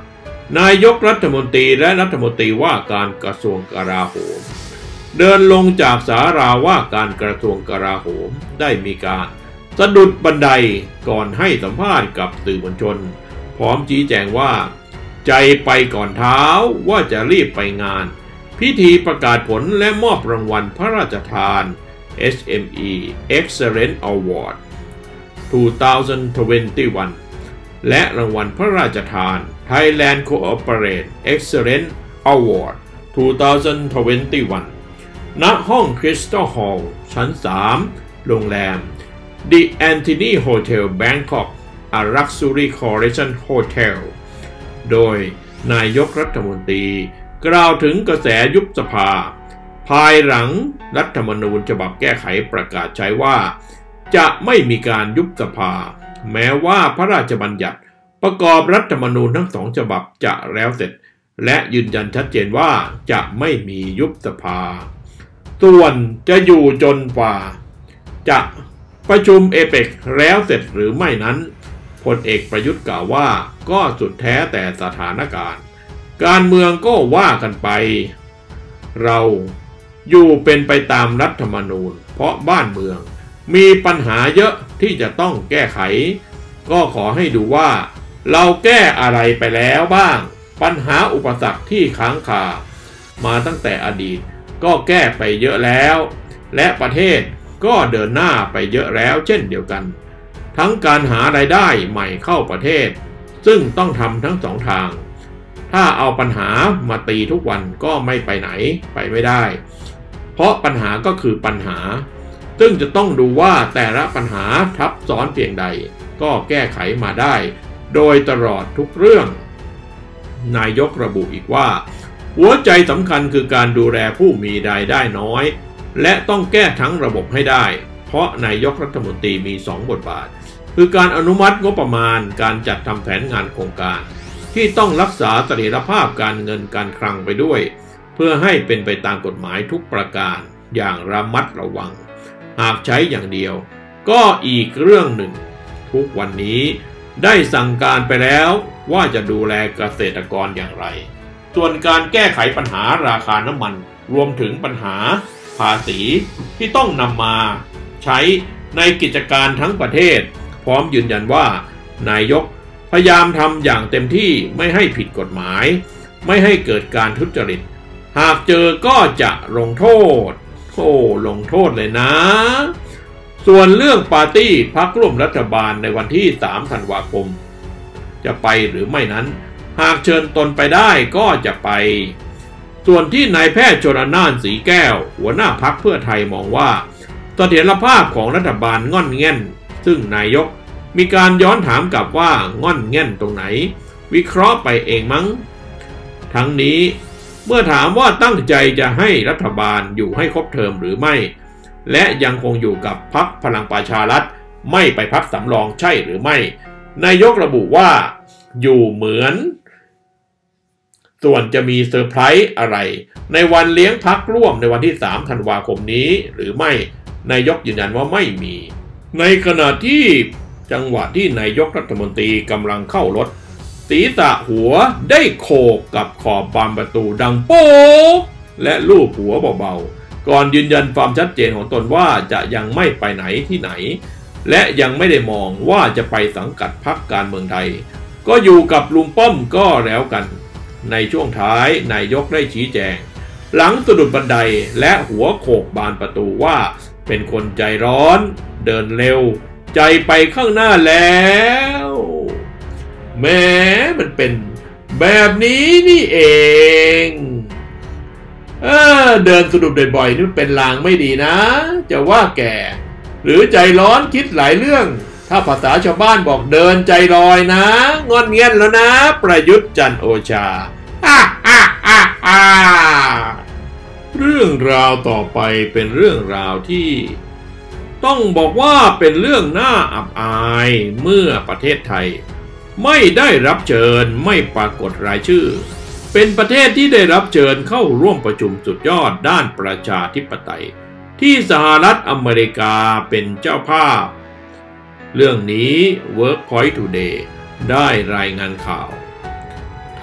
นายกรัฐมนตรีและรัฐมนตรีว่าการกระทรวงกลาโหมเดินลงจากศาลาว่าการกระทรวงกลาโหมได้มีการสะดุดบันไดก่อนให้สัมภาษณ์กับสื่อมวลชนพร้อมชี้แจงว่าใจไปก่อนเท้าว่าจะรีบไปงานพิธีประกาศผลและมอบรางวัลพระราชทาน เอส เอ็ม อี Excellence Award สองพันยี่สิบเอ็ด และรางวัลพระราชทาน Thailand Cooperate Excellence Award สองพันยี่สิบเอ็ด ณ ห้อง Crystal Hall ชั้น สาม โรงแรม The Antony Hotel Bangkok A Luxury Collection Hotel โดยนายกรัฐมนตรีกล่าวถึงกระแสยุบสภาภายหลังรัฐธรรมนูญฉบับแก้ไขประกาศใช้ว่าจะไม่มีการยุบสภาแม้ว่าพระราชบัญญัติประกอบรัฐธรรมนูญทั้งสองฉบับจะแล้วเสร็จและยืนยันชัดเจนว่าจะไม่มียุบสภาส่วนจะอยู่จนกว่าจะประชุมเอเปกแล้วเสร็จหรือไม่นั้นพลเอกประยุทธ์กล่าวว่าก็สุดแท้แต่สถานการณ์การเมืองก็ว่ากันไปเราอยู่เป็นไปตามรัฐธรรมนูญเพราะบ้านเมืองมีปัญหาเยอะที่จะต้องแก้ไขก็ขอให้ดูว่าเราแก้อะไรไปแล้วบ้างปัญหาอุปสรรคที่ค้างคามาตั้งแต่อดีตก็แก้ไปเยอะแล้วและประเทศก็เดินหน้าไปเยอะแล้วเช่นเดียวกันทั้งการหารายได้ใหม่เข้าประเทศซึ่งต้องทำทั้งสองทางถ้าเอาปัญหามาตีทุกวันก็ไม่ไปไหนไปไม่ได้เพราะปัญหาก็คือปัญหาซึ่งจะต้องดูว่าแต่ละปัญหาทับซ้อนเพียงใดก็แก้ไขมาได้โดยตลอดทุกเรื่องนายกระบุอีกว่าหัวใจสำคัญคือการดูแลผู้มีรายได้น้อยและต้องแก้ทั้งระบบให้ได้เพราะนายกรัฐมนตรีมีสองบทบาทคือการอนุมัติงบประมาณการจัดทำแผนงานโครงการที่ต้องรักษาเสถียรภาพการเงินการคลังไปด้วยเพื่อให้เป็นไปตามกฎหมายทุกประการอย่างระมัดระวังหากใช้อย่างเดียวก็อีกเรื่องหนึ่งทุกวันนี้ได้สั่งการไปแล้วว่าจะดูแลเกษตรกรอย่างไรส่วนการแก้ไขปัญหาราคาน้ำมันรวมถึงปัญหาภาษีที่ต้องนำมาใช้ในกิจการทั้งประเทศพร้อมยืนยันว่านายกพยายามทำอย่างเต็มที่ไม่ให้ผิดกฎหมายไม่ให้เกิดการทุจริตหากเจอก็จะลงโทษโอ้ลงโทษเลยนะส่วนเรื่องปาร์ตี้พรรคร่วมรัฐบาลในวันที่สามธันวาคมจะไปหรือไม่นั้นหากเชิญตนไปได้ก็จะไปส่วนที่นายแพทย์ชลน่านสีแก้วหัวหน้าพรรคเพื่อไทยมองว่าเสถียรภาพของรัฐบาลง่อนแง่นซึ่งนายกมีการย้อนถามกลับว่าง่อนแง่นตรงไหนวิเคราะห์ไปเองมั้งทั้งนี้เมื่อถามว่าตั้งใจจะให้รัฐบาลอยู่ให้ครบเทอมหรือไม่และยังคงอยู่กับพรรคพลังประชารัฐไม่ไปพรรคสำรองใช่หรือไม่นายกระบุว่าอยู่เหมือนส่วนจะมีเซอร์ไพรส์อะไรในวันเลี้ยงพรรคร่วมในวันที่สามธันวาคมนี้หรือไม่นายกยืนยันว่าไม่มีในขณะที่จังหวะที่นายกรัฐมนตรีกำลังเข้ารถศีรษะหัวได้โขกกับขอบบานประตูดังโป๊กและลูบหัวเบาๆก่อนยืนยันความชัดเจนของตนว่าจะยังไม่ไปไหนที่ไหนและยังไม่ได้มองว่าจะไปสังกัดพรรคการเมืองใดก็อยู่กับลุงป้อมก็แล้วกันในช่วงท้ายนายกได้ชี้แจงหลังสะดุดบันไดและหัวโขกบานประตูว่าเป็นคนใจร้อนเดินเร็วใจไปข้างหน้าแล้วแม้มันเป็นแบบนี้นี่เองเออเดินสะดุดบ่อยๆนี่เป็นลางไม่ดีนะจะว่าแก่หรือใจร้อนคิดหลายเรื่องถ้าภาษาชาวบ้านบอกเดินใจลอยนะงอนเงียนแล้วนะประยุทธ์จันทร์โอชาอ่าอ่าอ่าอ่าเรื่องราวต่อไปเป็นเรื่องราวที่ต้องบอกว่าเป็นเรื่องน่าอับอายเมื่อประเทศไทยไม่ได้รับเชิญไม่ปรากฏรายชื่อเป็นประเทศที่ได้รับเชิญเข้าร่วมประชุมสุดยอดด้านประชาธิปไตยที่สหรัฐอเมริกาเป็นเจ้าภาพเรื่องนี้ Workpoint Today ได้รายงานข่าวไท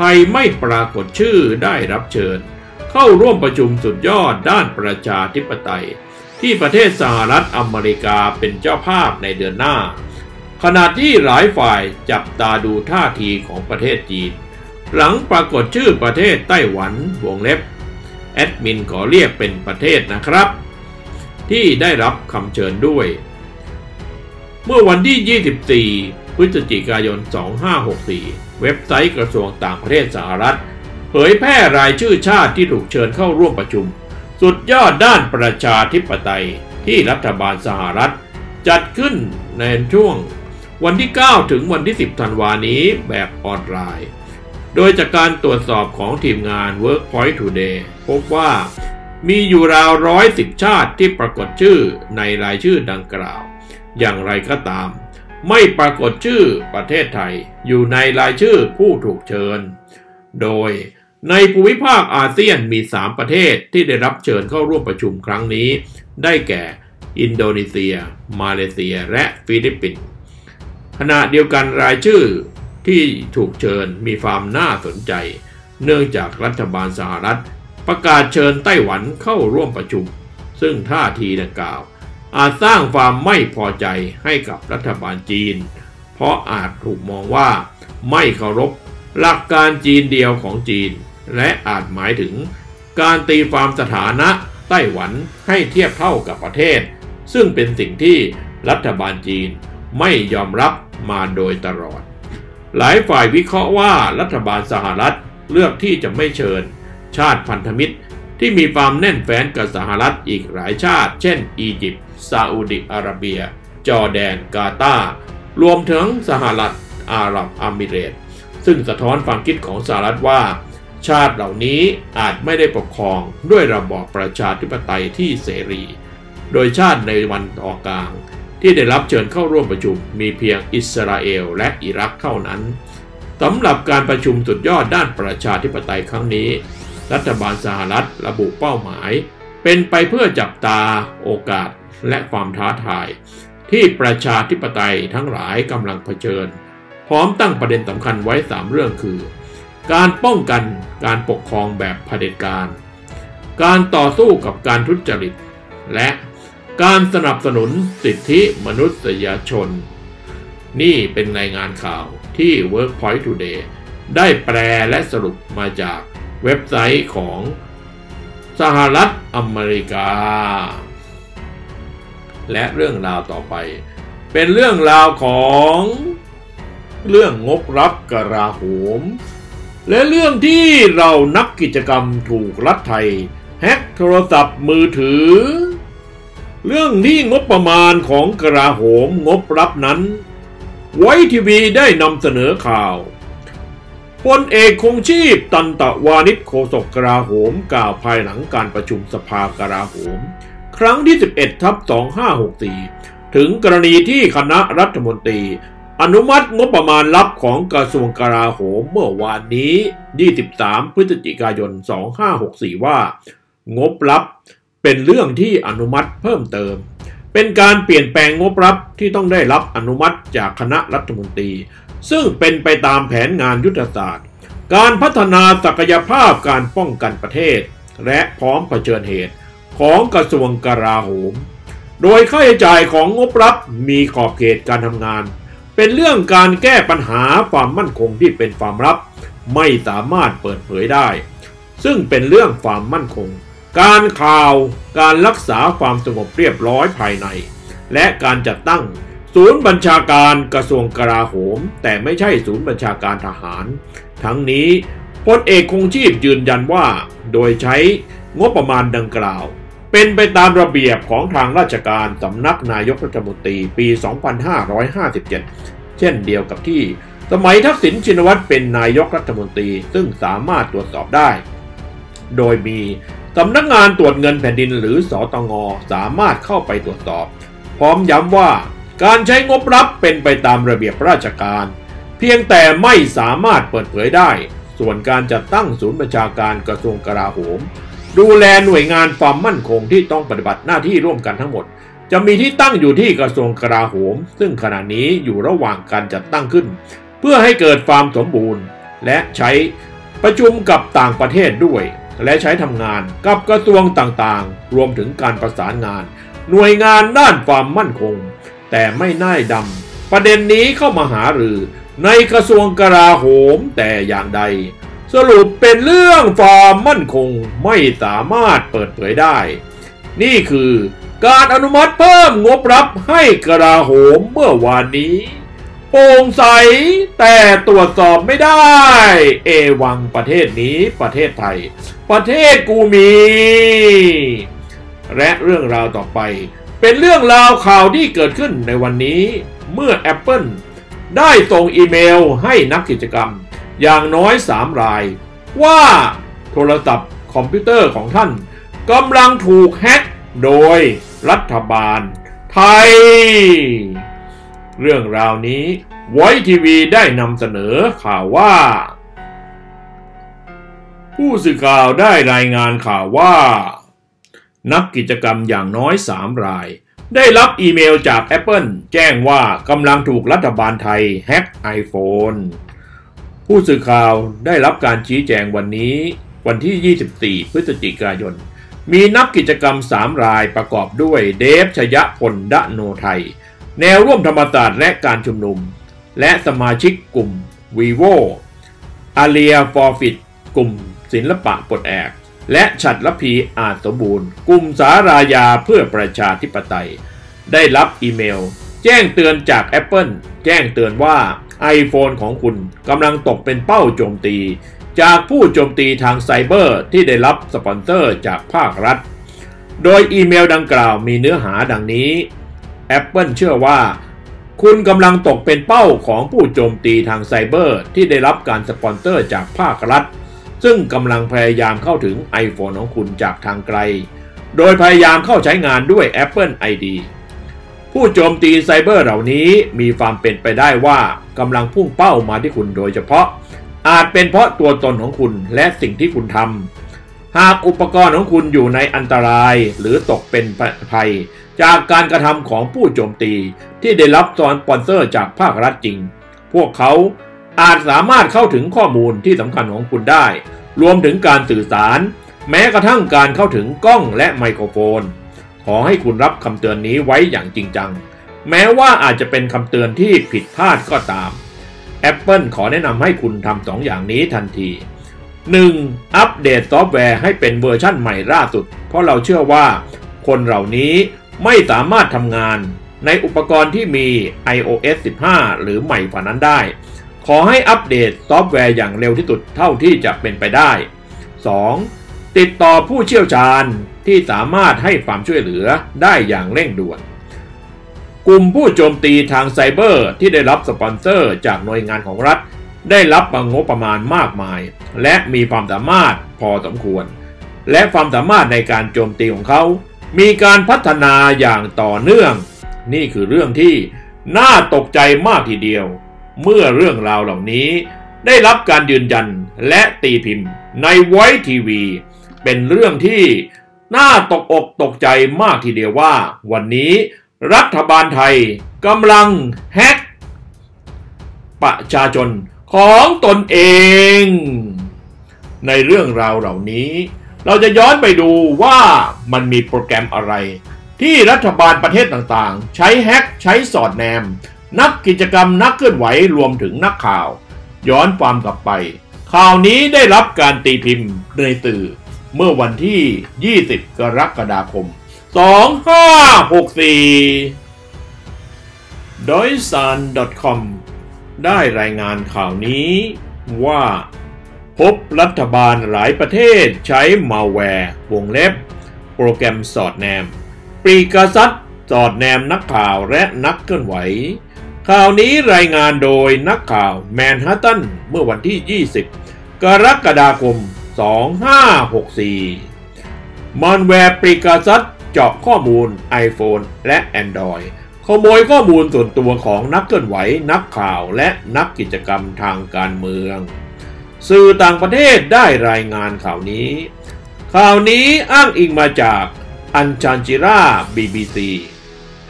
ไทยไม่ปรากฏชื่อได้รับเชิญเข้าร่วมประชุมสุดยอดด้านประชาธิปไตยที่ประเทศสหรัฐอเมริกาเป็นเจ้าภาพในเดือนหน้าขณะที่หลายฝ่ายจับตาดูท่าทีของประเทศจีนหลังปรากฏชื่อประเทศไต้หวันวงเล็บแอดมินขอเรียกเป็นประเทศนะครับที่ได้รับคำเชิญด้วยเมื่อวันที่ยี่สิบสี่พฤศจิกายนสองพันห้าร้อยหกสิบสี่เว็บไซต์กระทรวงต่างประเทศสหรัฐเผยแพร่รายชื่อชาติที่ถูกเชิญเข้าร่วมประชุมสุดยอดด้านประชาธิปไตยที่รัฐบาลสหรัฐจัดขึ้นในช่วงวันที่เก้าถึงวันที่สิบธันวาคมนี้แบบออนไลน์โดยจากการตรวจสอบของทีมงาน Workpoint Today พบว่ามีอยู่ราวร้อยสิบชาติที่ปรากฏชื่อในรายชื่อดังกล่าวอย่างไรก็ตามไม่ปรากฏชื่อประเทศไทยอยู่ในรายชื่อผู้ถูกเชิญโดยในภูมิภาคอาเซียนมีสามประเทศที่ได้รับเชิญเข้าร่วมประชุมครั้งนี้ได้แก่อินโดนีเซียมาเลเซียและฟิลิปปินส์ขณะเดียวกันรายชื่อที่ถูกเชิญมีความน่าสนใจเนื่องจากรัฐบาลสหรัฐประกาศเชิญไต้หวันเข้าร่วมประชุมซึ่งท่าทีดังกล่าวอาจสร้างความไม่พอใจให้กับรัฐบาลจีนเพราะอาจถูกมองว่าไม่เคารพหลักการจีนเดียวของจีนและอาจหมายถึงการตีความสถานะไต้หวันให้เทียบเท่ากับประเทศซึ่งเป็นสิ่งที่รัฐบาลจีนไม่ยอมรับมาโดยตลอดหลายฝ่ายวิเคราะห์ว่ารัฐบาลสหรัฐเลือกที่จะไม่เชิญชาติพันธมิตรที่มีความแน่นแฟ้นกับสหรัฐอีกหลายชาติเช่นอียิปต์ซาอุดิอาระเบียจอร์แดนกาตาร์รวมถึงสหรัฐอาหรับเอมิเรตส์ซึ่งสะท้อนความคิดของสหรัฐว่าชาติเหล่านี้อาจไม่ได้ปกครองด้วยระบอบประชาธิปไตยที่เสรีโดยชาติในวันออกกลางที่ได้รับเชิญเข้าร่วมประชุมมีเพียงอิสราเอลและอิรักเท่านั้นสำหรับการประชุมสุดยอดด้านประชาธิปไตยครั้งนี้รัฐบาลสหรัฐระบุเป้าหมายเป็นไปเพื่อจับตาโอกาสและความท้าทายที่ประชาธิปไตยทั้งหลายกำลังเผชิญพร้อมตั้งประเด็นสำคัญไว้สามเรื่องคือการป้องกันการปกครองแบบเผด็จการการต่อสู้กับการทุจริตและการสนับสนุนสิทธิมนุษยชนนี่เป็นรายงานข่าวที่ Workpoint Today ได้แปลและสรุปมาจากเว็บไซต์ของสหรัฐอเมริกาและเรื่องราวต่อไปเป็นเรื่องราวของเรื่องงบรับกลาโหมและเรื่องที่เรานักกิจกรรมถูกรัฐไทยแฮกโทรศัพท์มือถือเรื่องที่งบประมาณของกลาโหมงบรับนั้นไว้ทีวีได้นำเสนอข่าวพลเอกคงชีพตันตะวานิชโฆษกกลาโหมกล่าวภายหลังการประชุมสภากลาโหมครั้งที่ สิบเอ็ดทับสองพันห้าร้อยหกสิบสี่ ถึงกรณีที่คณะรัฐมนตรีอนุมัติงบประมาณลับของกระทรวงกลาโหมเมื่อวานนี้ยี่สิบสามพฤศจิกายนสองพันห้าร้อยหกสิบสี่ว่างบลับเป็นเรื่องที่อนุมัติเพิ่มเติมเป็นการเปลี่ยนแปลงงบลับที่ต้องได้รับอนุมัติจากคณะรัฐมนตรีซึ่งเป็นไปตามแผนงานยุทธศาสตร์การพัฒนาศักยภาพการป้องกันประเทศและพร้อมเผชิญเหตุของกระทรวงกลาโหมโดยค่าใช้จ่ายของงบลับมีขอบเขตการทำงานเป็นเรื่องการแก้ปัญหาความมั่นคงที่เป็นความลับไม่สามารถเปิดเผยได้ซึ่งเป็นเรื่องความมั่นคงการข่าวการรักษาความสงบเรียบร้อยภายในและการจัดตั้งศูนย์บัญชาการกระทรวงกลาโหมแต่ไม่ใช่ศูนย์บัญชาการทหารทั้งนี้พลเอกคงชีพยืนยันว่าโดยใช้งบประมาณดังกล่าวเป็นไปตามระเบียบของทางราชการสำนักนายกรัฐมนตรีปี สองพันห้าร้อยห้าสิบเจ็ด เช่นเดียวกับที่สมัยทักษิณชินวัตรเป็นนายกรัฐมนตรีซึ่งสามารถตรวจสอบได้โดยมีสำนักงานตรวจเงินแผ่นดินหรือสตง.สามารถเข้าไปตรวจสอบพร้อมย้ำว่าการใช้งบลับเป็นไปตามระเบียบราชการเพียงแต่ไม่สามารถเปิดเผยได้ส่วนการจัดตั้งศูนย์บัญชาการกระทรวงกลาโหมดูแลหน่วยงานความมั่นคงที่ต้องปฏิบัติหน้าที่ร่วมกันทั้งหมดจะมีที่ตั้งอยู่ที่กระทรวงกลาโหมซึ่งขณะนี้อยู่ระหว่างการจัดตั้งขึ้นเพื่อให้เกิดความสมบูรณ์และใช้ประชุมกับต่างประเทศด้วยและใช้ทำงานกับกระทรวงต่างๆรวมถึงการประสานงานหน่วยงานด้านความมั่นคงแต่ไม่น่ายดำประเด็นนี้เข้ามาหารือในกระทรวงกลาโหมแต่อย่างใดสรุปเป็นเรื่องความมั่นคงไม่สามารถเปิดเผยได้นี่คือการอนุมัติเพิ่มงบรับให้กลาโหมเมื่อวานนี้โปร่งใสแต่ตรวจสอบไม่ได้เอวังประเทศนี้ประเทศไทยประเทศกูมีและเรื่องราวต่อไปเป็นเรื่องราวข่าวที่เกิดขึ้นในวันนี้เมื่อ Apple ได้ส่งอีเมลให้นักกิจกรรมอย่างน้อยสามรายว่าโทรศัพท์คอมพิวเตอร์ของท่านกำลังถูกแฮ็กโดยรัฐบาลไทยเรื่องราวนี้ไว้ทีวีได้นำเสนอข่าวว่าผู้สื่อข่าวได้รายงานข่าวว่านักกิจกรรมอย่างน้อยสามรายได้รับอีเมลจาก Apple แจ้งว่ากำลังถูกรัฐบาลไทยแฮ็ก iPhone ผู้สื่อข่าวได้รับการชี้แจงวันนี้วันที่ยี่สิบสี่พฤศจิกายนมีนักกิจกรรมสามรายประกอบด้วยเดฟชยพลดโนไทยแนวร่วมธรรมศาสตร์และการชุมนุมและสมาชิกกลุ่ม vivo อาเลียฟอร์ฟิตกลุ่มศิลปะปลดแอกและฉัตรพีอาจสมบูรณ์กลุ่มสารายาเพื่อประชาธิปไตยได้รับอีเมลแจ้งเตือนจาก Apple แจ้งเตือนว่า iPhone ของคุณกำลังตกเป็นเป้าโจมตีจากผู้โจมตีทางไซเบอร์ที่ได้รับสปอนเซอร์จากภาครัฐโดยอีเมลดังกล่าวมีเนื้อหาดังนี้ Apple เชื่อว่าคุณกำลังตกเป็นเป้าของผู้โจมตีทางไซเบอร์ที่ได้รับการสปอนเซอร์จากภาครัฐซึ่งกำลังพยายามเข้าถึง iPhone ของคุณจากทางไกลโดยพยายามเข้าใช้งานด้วย Apple ไอ ดี ผู้โจมตีไซเบอร์เหล่านี้มีความเป็นไปได้ว่ากำลังพุ่งเป้ามาที่คุณโดยเฉพาะอาจเป็นเพราะตัวตนของคุณและสิ่งที่คุณทำหากอุปกรณ์ของคุณอยู่ในอันตรายหรือตกเป็นภัยจากการกระทำของผู้โจมตีที่ได้รับสปอนเซอร์จากภาครัฐจริงพวกเขาอาจสามารถเข้าถึงข้อมูลที่สำคัญของคุณได้รวมถึงการสื่อสารแม้กระทั่งการเข้าถึงกล้องและไมโครโฟนขอให้คุณรับคำเตือนนี้ไว้อย่างจริงจังแม้ว่าอาจจะเป็นคำเตือนที่ผิดพลาดก็ตาม Apple ขอแนะนำให้คุณทำสองอย่างนี้ทันที หนึ่ง. อัปเดตซอฟต์แวร์ให้เป็นเวอร์ชั่นใหม่ล่าสุดเพราะเราเชื่อว่าคนเหล่านี้ไม่สามารถทำงานในอุปกรณ์ที่มี ไอ โอ เอส สิบห้า หรือใหม่กว่านั้นได้ขอให้อัปเดตซอฟต์แวร์อย่างเร็วที่สุดเท่าที่จะเป็นไปได้ สอง. ติดต่อผู้เชี่ยวชาญที่สามารถให้ความช่วยเหลือได้อย่างเร่งด่วนกลุ่มผู้โจมตีทางไซเบอร์ที่ได้รับสปอนเซอร์จากหน่วยงานของรัฐได้รับงบประมาณมากมายและมีความสามารถพอสมควรและความสามารถในการโจมตีของเขามีการพัฒนาอย่างต่อเนื่องนี่คือเรื่องที่น่าตกใจมากทีเดียวเมื่อเรื่องราวเหล่านี้ได้รับการยืนยันและตีพิมพ์ในไวท์ทีวีเป็นเรื่องที่น่าตกอกตกใจมากทีเดียวว่าวันนี้รัฐบาลไทยกำลังแฮ็กประชาชนของตนเองในเรื่องราวเหล่านี้เราจะย้อนไปดูว่ามันมีโปรแกรมอะไรที่รัฐบาลประเทศต่างๆใช้แฮ็กใช้สอดแนมนักกิจกรรมนักเคลื่อนไหวรวมถึงนักข่าวย้อนความกลับไปข่าวนี้ได้รับการตีพิมพ์ในสื่อเมื่อวันที่ยี่สิบกรกฎาคมสองพันห้าร้อยหกสิบสี่ ดอยซาน ดอท คอม ได้รายงานข่าวนี้ว่าพบรัฐบาลหลายประเทศใช้มัลแวร์วงเล็บโปรแกรมสอดแนมปีกาซัดสอดแนมนักข่าวและนักเคลื่อนไหวข่าวนี้รายงานโดยนักข่าวแมนฮัตตันเมื่อวันที่ยี่สิบกรกฎาคมสองพันห้าร้อยหกสิบสี่มัลแวร์ปีกาซัดเจาะข้อมูล iPhone และ Android ขโมยข้อมูลส่วนตัวของนักเคลื่อนไหวนักข่าวและนักกิจกรรมทางการเมืองสื่อต่างประเทศได้รายงานข่าวนี้ข่าวนี้อ้างอิงมาจากอันจันจิรา บี บี ซี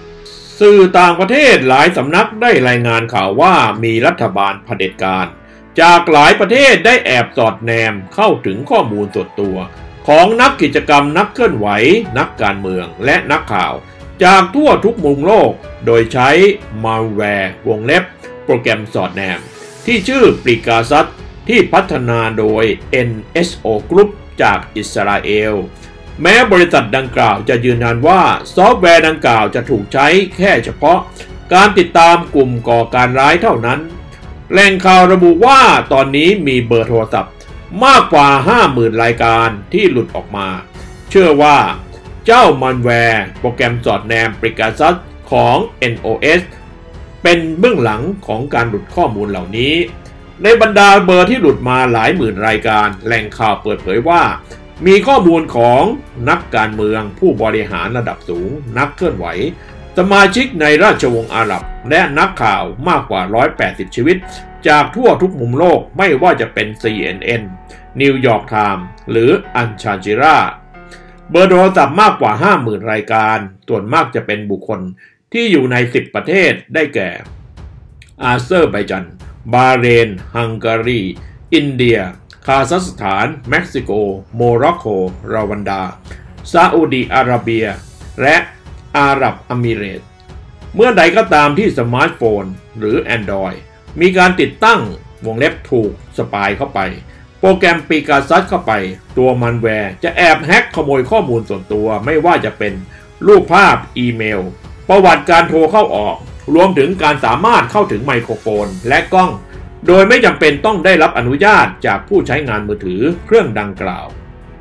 สื่อต่างประเทศหลายสำนักได้รายงานข่าวว่ามีรัฐบาลเผด็จการจากหลายประเทศได้แอบสอดแนมเข้าถึงข้อมูลส่วนตัวของนักกิจกรรมนักเคลื่อนไหวนักการเมืองและนักข่าวจากทั่วทุกมุมโลกโดยใช้มัลแวร์วงเล็บโปรแกรมสอดแนมที่ชื่อปิกาซัสที่พัฒนาโดย เอ็น เอส โอ Group จากอิสราเอลแม้บริษัทดังกล่าวจะยืนยันว่าซอฟต์แวร์ดังกล่าวจะถูกใช้แค่เฉพาะการติดตามกลุ่มก่อการร้ายเท่านั้นแหล่งข่าวระบุว่าตอนนี้มีเบอร์โทรศัพท์มากกว่า ห้าหมื่น รายการที่หลุดออกมาเชื่อว่าเจ้ามันแวร์โปรแกรมสอดแนมปิกาซัสของ เอ็น โอ เอส เป็นเบื้องหลังของการหลุดข้อมูลเหล่านี้ในบรรดาเบอร์ที่หลุดมาหลายหมื่นรายการแหล่งข่าวเปิดเผยว่ามีข้อมูลของนักการเมืองผู้บริหารระดับสูงนักเคลื่อนไหวสมาชิกในราชวงศ์อาหรับและนักข่าวมากกว่า หนึ่งร้อยแปดสิบ ชีวิตจากทั่วทุกมุมโลกไม่ว่าจะเป็น ซี เอ็น เอ็น นิวยอร์กไทม์หรืออัลจาซีราเบอร์โทรศัพท์มากกว่า ห้าหมื่น รายการส่วนมากจะเป็นบุคคลที่อยู่ในสิบประเทศได้แก่อาเซอร์ไบจันบาห์เรนฮังการีอินเดียคาซัคสถานเม็กซิโกโมร็อกโกรวันดาซาอุดิอาระเบียและอาหรับเอมิเรตส์เมื่อใดก็ตามที่สมาร์ทโฟนหรือ Android มีการติดตั้งวงเล็บถูกสปายเข้าไปโปรแกรมปิกาซัสเข้าไปตัวมันแวร์จะแอบแฮ็กขโมยข้อมูลส่วนตัวไม่ว่าจะเป็นรูปภาพอีเมลประวัติการโทรเข้าออกรวมถึงการสามารถเข้าถึงไมโครโฟนและกล้องโดยไม่จำเป็นต้องได้รับอนุญาตจากผู้ใช้งานมือถือเครื่องดังกล่าว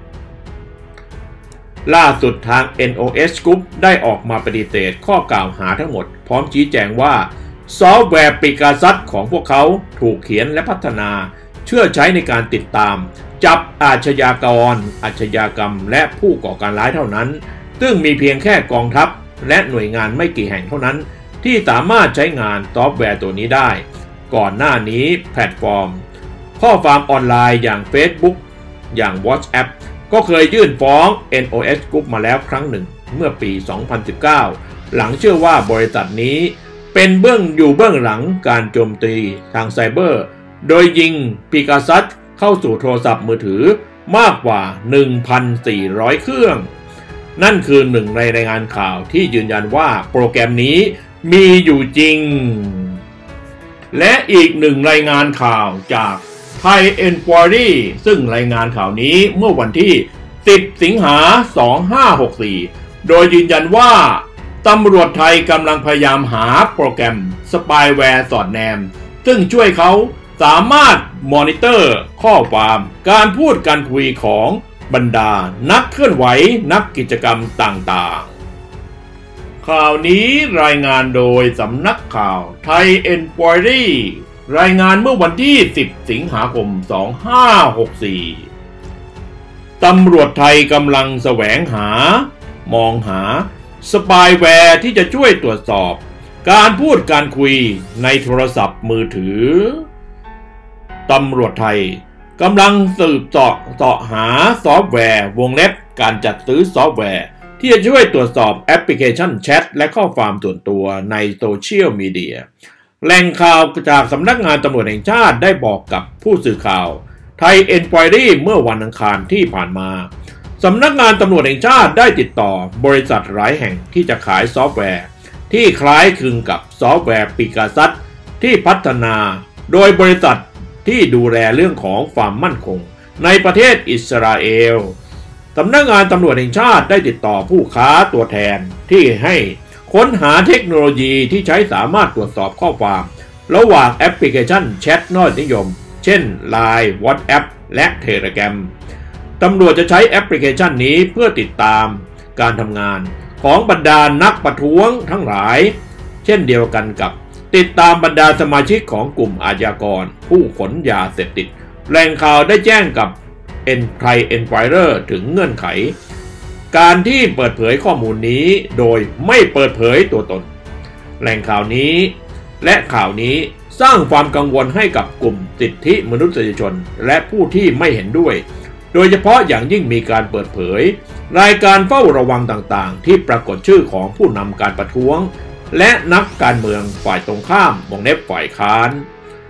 ล่าสุดทาง เอ็น โอ เอส Group ได้ออกมาปฏิเสธข้อกล่าวหาทั้งหมดพร้อมชี้แจงว่าซอฟต์แวร์ปิกาซัสของพวกเขาถูกเขียนและพัฒนาเพื่อใช้ในการติดตามจับอาชญากรอาชญากรรมและผู้ก่อการร้ายเท่านั้นซึ่งมีเพียงแค่กองทัพและหน่วยงานไม่กี่แห่งเท่านั้นที่สามารถใช้งานซอฟต์แวร์ตัวนี้ได้ก่อนหน้านี้แพลตฟอร์มข้อความออนไลน์อย่าง Facebook อย่าง WhatsApp ก็เคยยื่นฟ้อง เอ็น โอ เอส Group มาแล้วครั้งหนึ่งเมื่อปี สองพันสิบเก้า หลังเชื่อว่าบริษัทนี้เป็นเบื้องอยู่เบื้องหลังการโจมตีทางไซเบอร์โดยยิงปิกาซัสเข้าสู่โทรศัพท์มือถือมากกว่า หนึ่งพันสี่ร้อย เครื่องนั่นคือหนึ่งในรายงานข่าวที่ยืนยันว่าโปรแกรมนี้มีอยู่จริงและอีกหนึ่งรายงานข่าวจาก Thai Enquiry ซึ่งรายงานข่าวนี้เมื่อวันที่ สิบ สิงหาคม สองพันห้าร้อยหกสิบสี่ โดยยืนยันว่าตำรวจไทยกำลังพยายามหาโปรแกรมสปายแวร์สอดแนมซึ่งช่วยเขาสามารถมอนิเตอร์ข้อความการพูดการคุยของบรรดานักเคลื่อนไหวนักกิจกรรมต่างๆข่าวนี้รายงานโดยสำนักข่าว Thai Enquiry รายงานเมื่อวันที่ สิบ สิงหาคม สองพันห้าร้อยหกสิบสี่ ตำรวจไทยกำลังแสวงหามองหาสปายแวร์ที่จะช่วยตรวจสอบการพูดการคุยในโทรศัพท์มือถือตำรวจไทยกำลังสืบเสาะเสาะหาซอฟต์แวร์วงเล็บการจัดซื้อซอฟต์แวร์ที่จะช่วยตรวจสอบแอปพลิเคชันแชทและข้อความส่วนตัวในโซเชียลมีเดียแหล่งข่าวจากสำนักงานตำรวจแห่งชาติได้บอกกับผู้สื่อข่าว Thai Enquiry เมื่อวันอังคารที่ผ่านมาสำนักงานตำรวจแห่งชาติได้ติดต่อบริษัทหลายแห่งที่จะขายซอฟต์แวร์ที่คล้ายคลึงกับซอฟต์แวร์ปิกาซัสที่พัฒนาโดยบริษัทที่ดูแลเรื่องของความมั่นคงในประเทศอิสราเอลสำนักงานตำรวจแห่งชาติได้ติดต่อผู้ค้าตัวแทนที่ให้ค้นหาเทคโนโลยีที่ใช้สามารถตรวจสอบข้อความระหว่างแอปพลิเคชันแชทยอดนิยมเช่น ไลน์ WhatsApp และ Telegram ตำรวจจะใช้แอปพลิเคชันนี้เพื่อติดตามการทำงานของบรรดานักประท้วงทั้งหลายเช่นเดียวกันกับติดตามบรรดาสมาชิกของกลุ่มอาชญากรผู้ขนยาเสพติดแหล่งข่าวได้แจ้งกับ Thai Enquirer ถึงเงื่อนไขการที่เปิดเผยข้อมูลนี้โดยไม่เปิดเผยตัวตนแหล่งข่าวนี้และข่าวนี้สร้างความกังวลให้กับกลุ่มสิทธิมนุษยชนและผู้ที่ไม่เห็นด้วยโดยเฉพาะอย่างยิ่งมีการเปิดเผยรายการเฝ้าระวังต่างๆที่ปรากฏชื่อของผู้นำการประท้วงและนักการเมืองฝ่ายตรงข้ามวงเล็บฝ่ายค้าน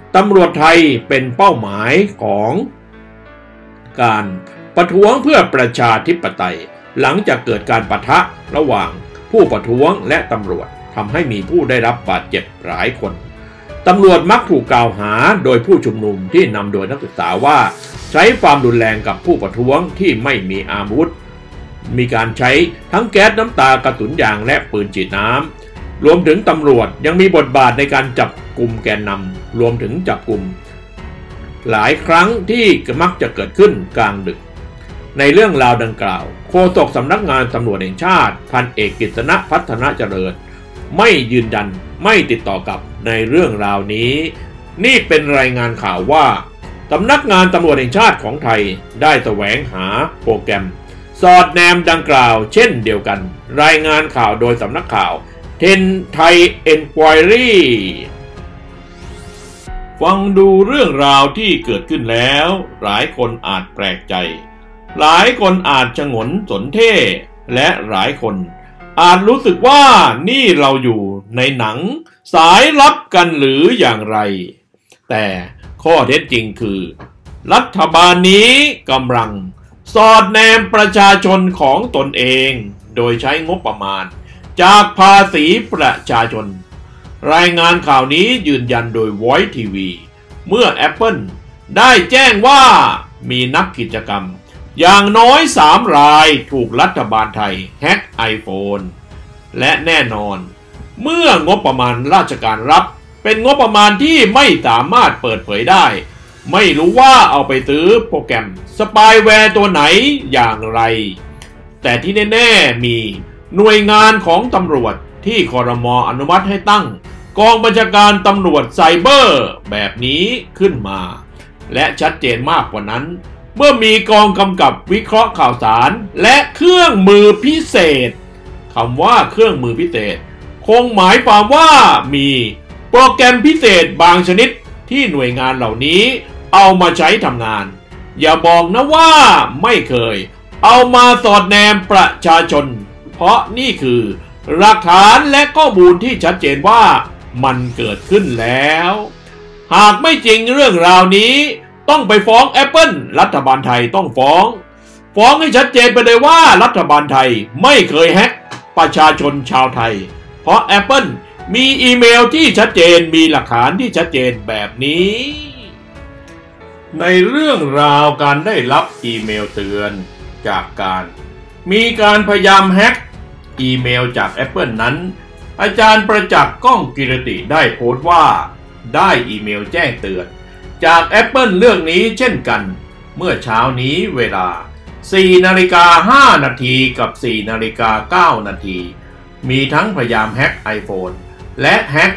ตำรวจไทยเป็นเป้าหมายของการประท้วงเพื่อประชาธิปไตยหลังจากเกิดการปะทะระหว่างผู้ประท้วงและตำรวจทำให้มีผู้ได้รับบาดเจ็บหลายคนตำรวจมักถูกกล่าวหาโดยผู้ชุมนุมที่นำโดยนักศึกษาว่าใช้ความรุนแรงกับผู้ประท้วงที่ไม่มีอาวุธมีการใช้ทั้งแก๊สน้ำตากระสุนยางและปืนฉีดน้ำรวมถึงตำรวจยังมีบทบาทในการจับกลุ่มแกนนำรวมถึงจับกลุ่มหลายครั้งที่มักจะเกิดขึ้นกลางดึกในเรื่องราวดังกล่าวโฆษกสำนักงานตำรวจแห่งชาติพันเอกกฤษณะพัฒนาเจริญไม่ยืนยันไม่ติดต่อกับในเรื่องราวนี้นี่เป็นรายงานข่าวว่าสำนักงานตำรวจแห่งชาติของไทยได้แสวงหาโปรแกรมสอดแนมดังกล่าวเช่นเดียวกันรายงานข่าวโดยสำนักข่าวเทนไทยเอ็นควายรีฟังดูเรื่องราวที่เกิดขึ้นแล้วหลายคนอาจแปลกใจหลายคนอาจฉงนสนเท่และหลายคนอาจรู้สึกว่านี่เราอยู่ในหนังสายลับกันหรืออย่างไรแต่ข้อเท็จจริงคือรัฐบาลนี้กำลังสอดแนมประชาชนของตนเองโดยใช้งบประมาณจากภาษีประชาชนรายงานข่าวนี้ยืนยันโดย Voice ที วี เมื่อ Apple ได้แจ้งว่ามีนักกิจกรรมอย่างน้อยสามรายถูกรัฐบาลไทยแฮ็ก iPhone และแน่นอนเมื่องบประมาณราชการรับเป็นงบประมาณที่ไม่สามารถเปิดเผยได้ไม่รู้ว่าเอาไปซื้อโปรแกรมสปายแวร์ตัวไหนอย่างไรแต่ที่แน่ๆมีหน่วยงานของตำรวจที่ครม.อนุมัติให้ตั้งกองบัญชาการตำรวจไซเบอร์แบบนี้ขึ้นมาและชัดเจนมากกว่านั้นเมื่อมีกองกำกับวิเคราะห์ข่าวสารและเครื่องมือพิเศษคำว่าเครื่องมือพิเศษคงหมายความว่ามีโปรแกรมพิเศษบางชนิดที่หน่วยงานเหล่านี้เอามาใช้ทำงานอย่าบอกนะว่าไม่เคยเอามาสอดแนมประชาชนเพราะนี่คือหลักฐานและข้อมูลที่ชัดเจนว่ามันเกิดขึ้นแล้วหากไม่จริงเรื่องราวนี้ต้องไปฟ้อง Apple รัฐบาลไทยต้องฟ้องฟ้องให้ชัดเจนไปเลยว่ารัฐบาลไทยไม่เคยแฮ็กประชาชนชาวไทยเพราะ Apple มีอีเมลที่ชัดเจนมีหลักฐานที่ชัดเจนแบบนี้ในเรื่องราวการได้รับอีเมลเตือนจากการมีการพยายามแฮ็กอีเมลจาก Apple นั้นอาจารย์ประจักษ์ก้องกิรติได้โพสต์ว่าได้อีเมลแจ้งเตือนจาก Apple เรื่องนี้เช่นกันเมื่อเช้านี้เวลา สี่นาฬิกาห้านาทีกับ สี่นาฬิกาเก้านาทีมีทั้งพยายามแฮ็ก iPhone และแฮ็ก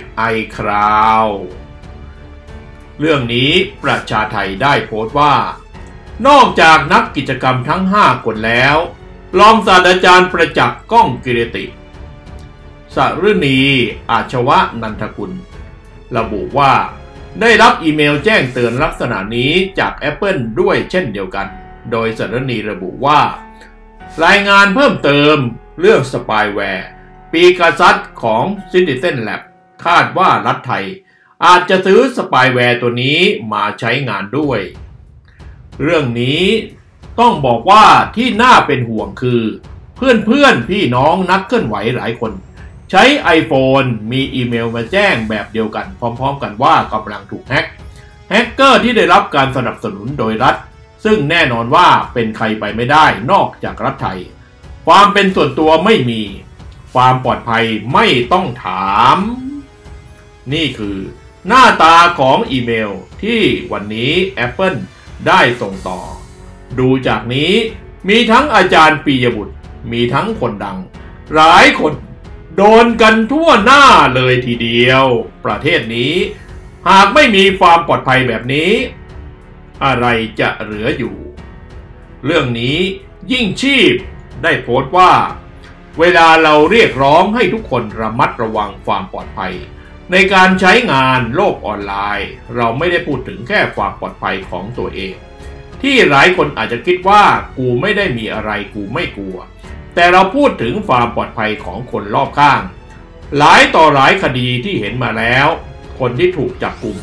iCloud เรื่องนี้ประชาไทยได้โพสต์ว่านอกจากนักกิจกรรมทั้งห้าคนแล้วรองศาสตราจารย์ประจักษ์ก้องกิรติสฤณีอาชวะนันทกุลระบุว่าได้รับอีเมลแจ้งเตือนลักษณะนี้จาก Apple ด้วยเช่นเดียวกันโดยสฤณีระบุว่ารายงานเพิ่มเติมเรื่องสปายแวร์ปีกาซัสของ Citizen Lab คาดว่ารัฐไทยอาจจะซื้อสปายแวร์ตัวนี้มาใช้งานด้วยเรื่องนี้ต้องบอกว่าที่น่าเป็นห่วงคือเพื่อนๆพี่น้องนักเคลื่อนไหวหลายคนใช้ iPhone มีอีเมลมาแจ้งแบบเดียวกันพร้อมๆกันว่ากำลังถูกแฮ็กแฮกเกอร์ที่ได้รับการสนับสนุนโดยรัฐซึ่งแน่นอนว่าเป็นใครไปไม่ได้นอกจากรัฐไทยความเป็นส่วนตัวไม่มีความปลอดภัยไม่ต้องถามนี่คือหน้าตาของอีเมลที่วันนี้ Apple ได้ส่งต่อดูจากนี้มีทั้งอาจารย์ปียบุตรมีทั้งคนดังหลายคนโดนกันทั่วหน้าเลยทีเดียวประเทศนี้หากไม่มีความปลอดภัยแบบนี้อะไรจะเหลืออยู่เรื่องนี้ยิ่งชีพได้โพสต์ว่าเวลาเราเรียกร้องให้ทุกคนระมัดระวังความปลอดภัยในการใช้งานโลกออนไลน์เราไม่ได้พูดถึงแค่ความปลอดภัยของตัวเองที่หลายคนอาจจะคิดว่ากูไม่ได้มีอะไรกูไม่กลัวแต่เราพูดถึงความปลอดภัยของคนรอบข้างหลายต่อหลายคดีที่เห็นมาแล้วคนที่ถูกจับกุม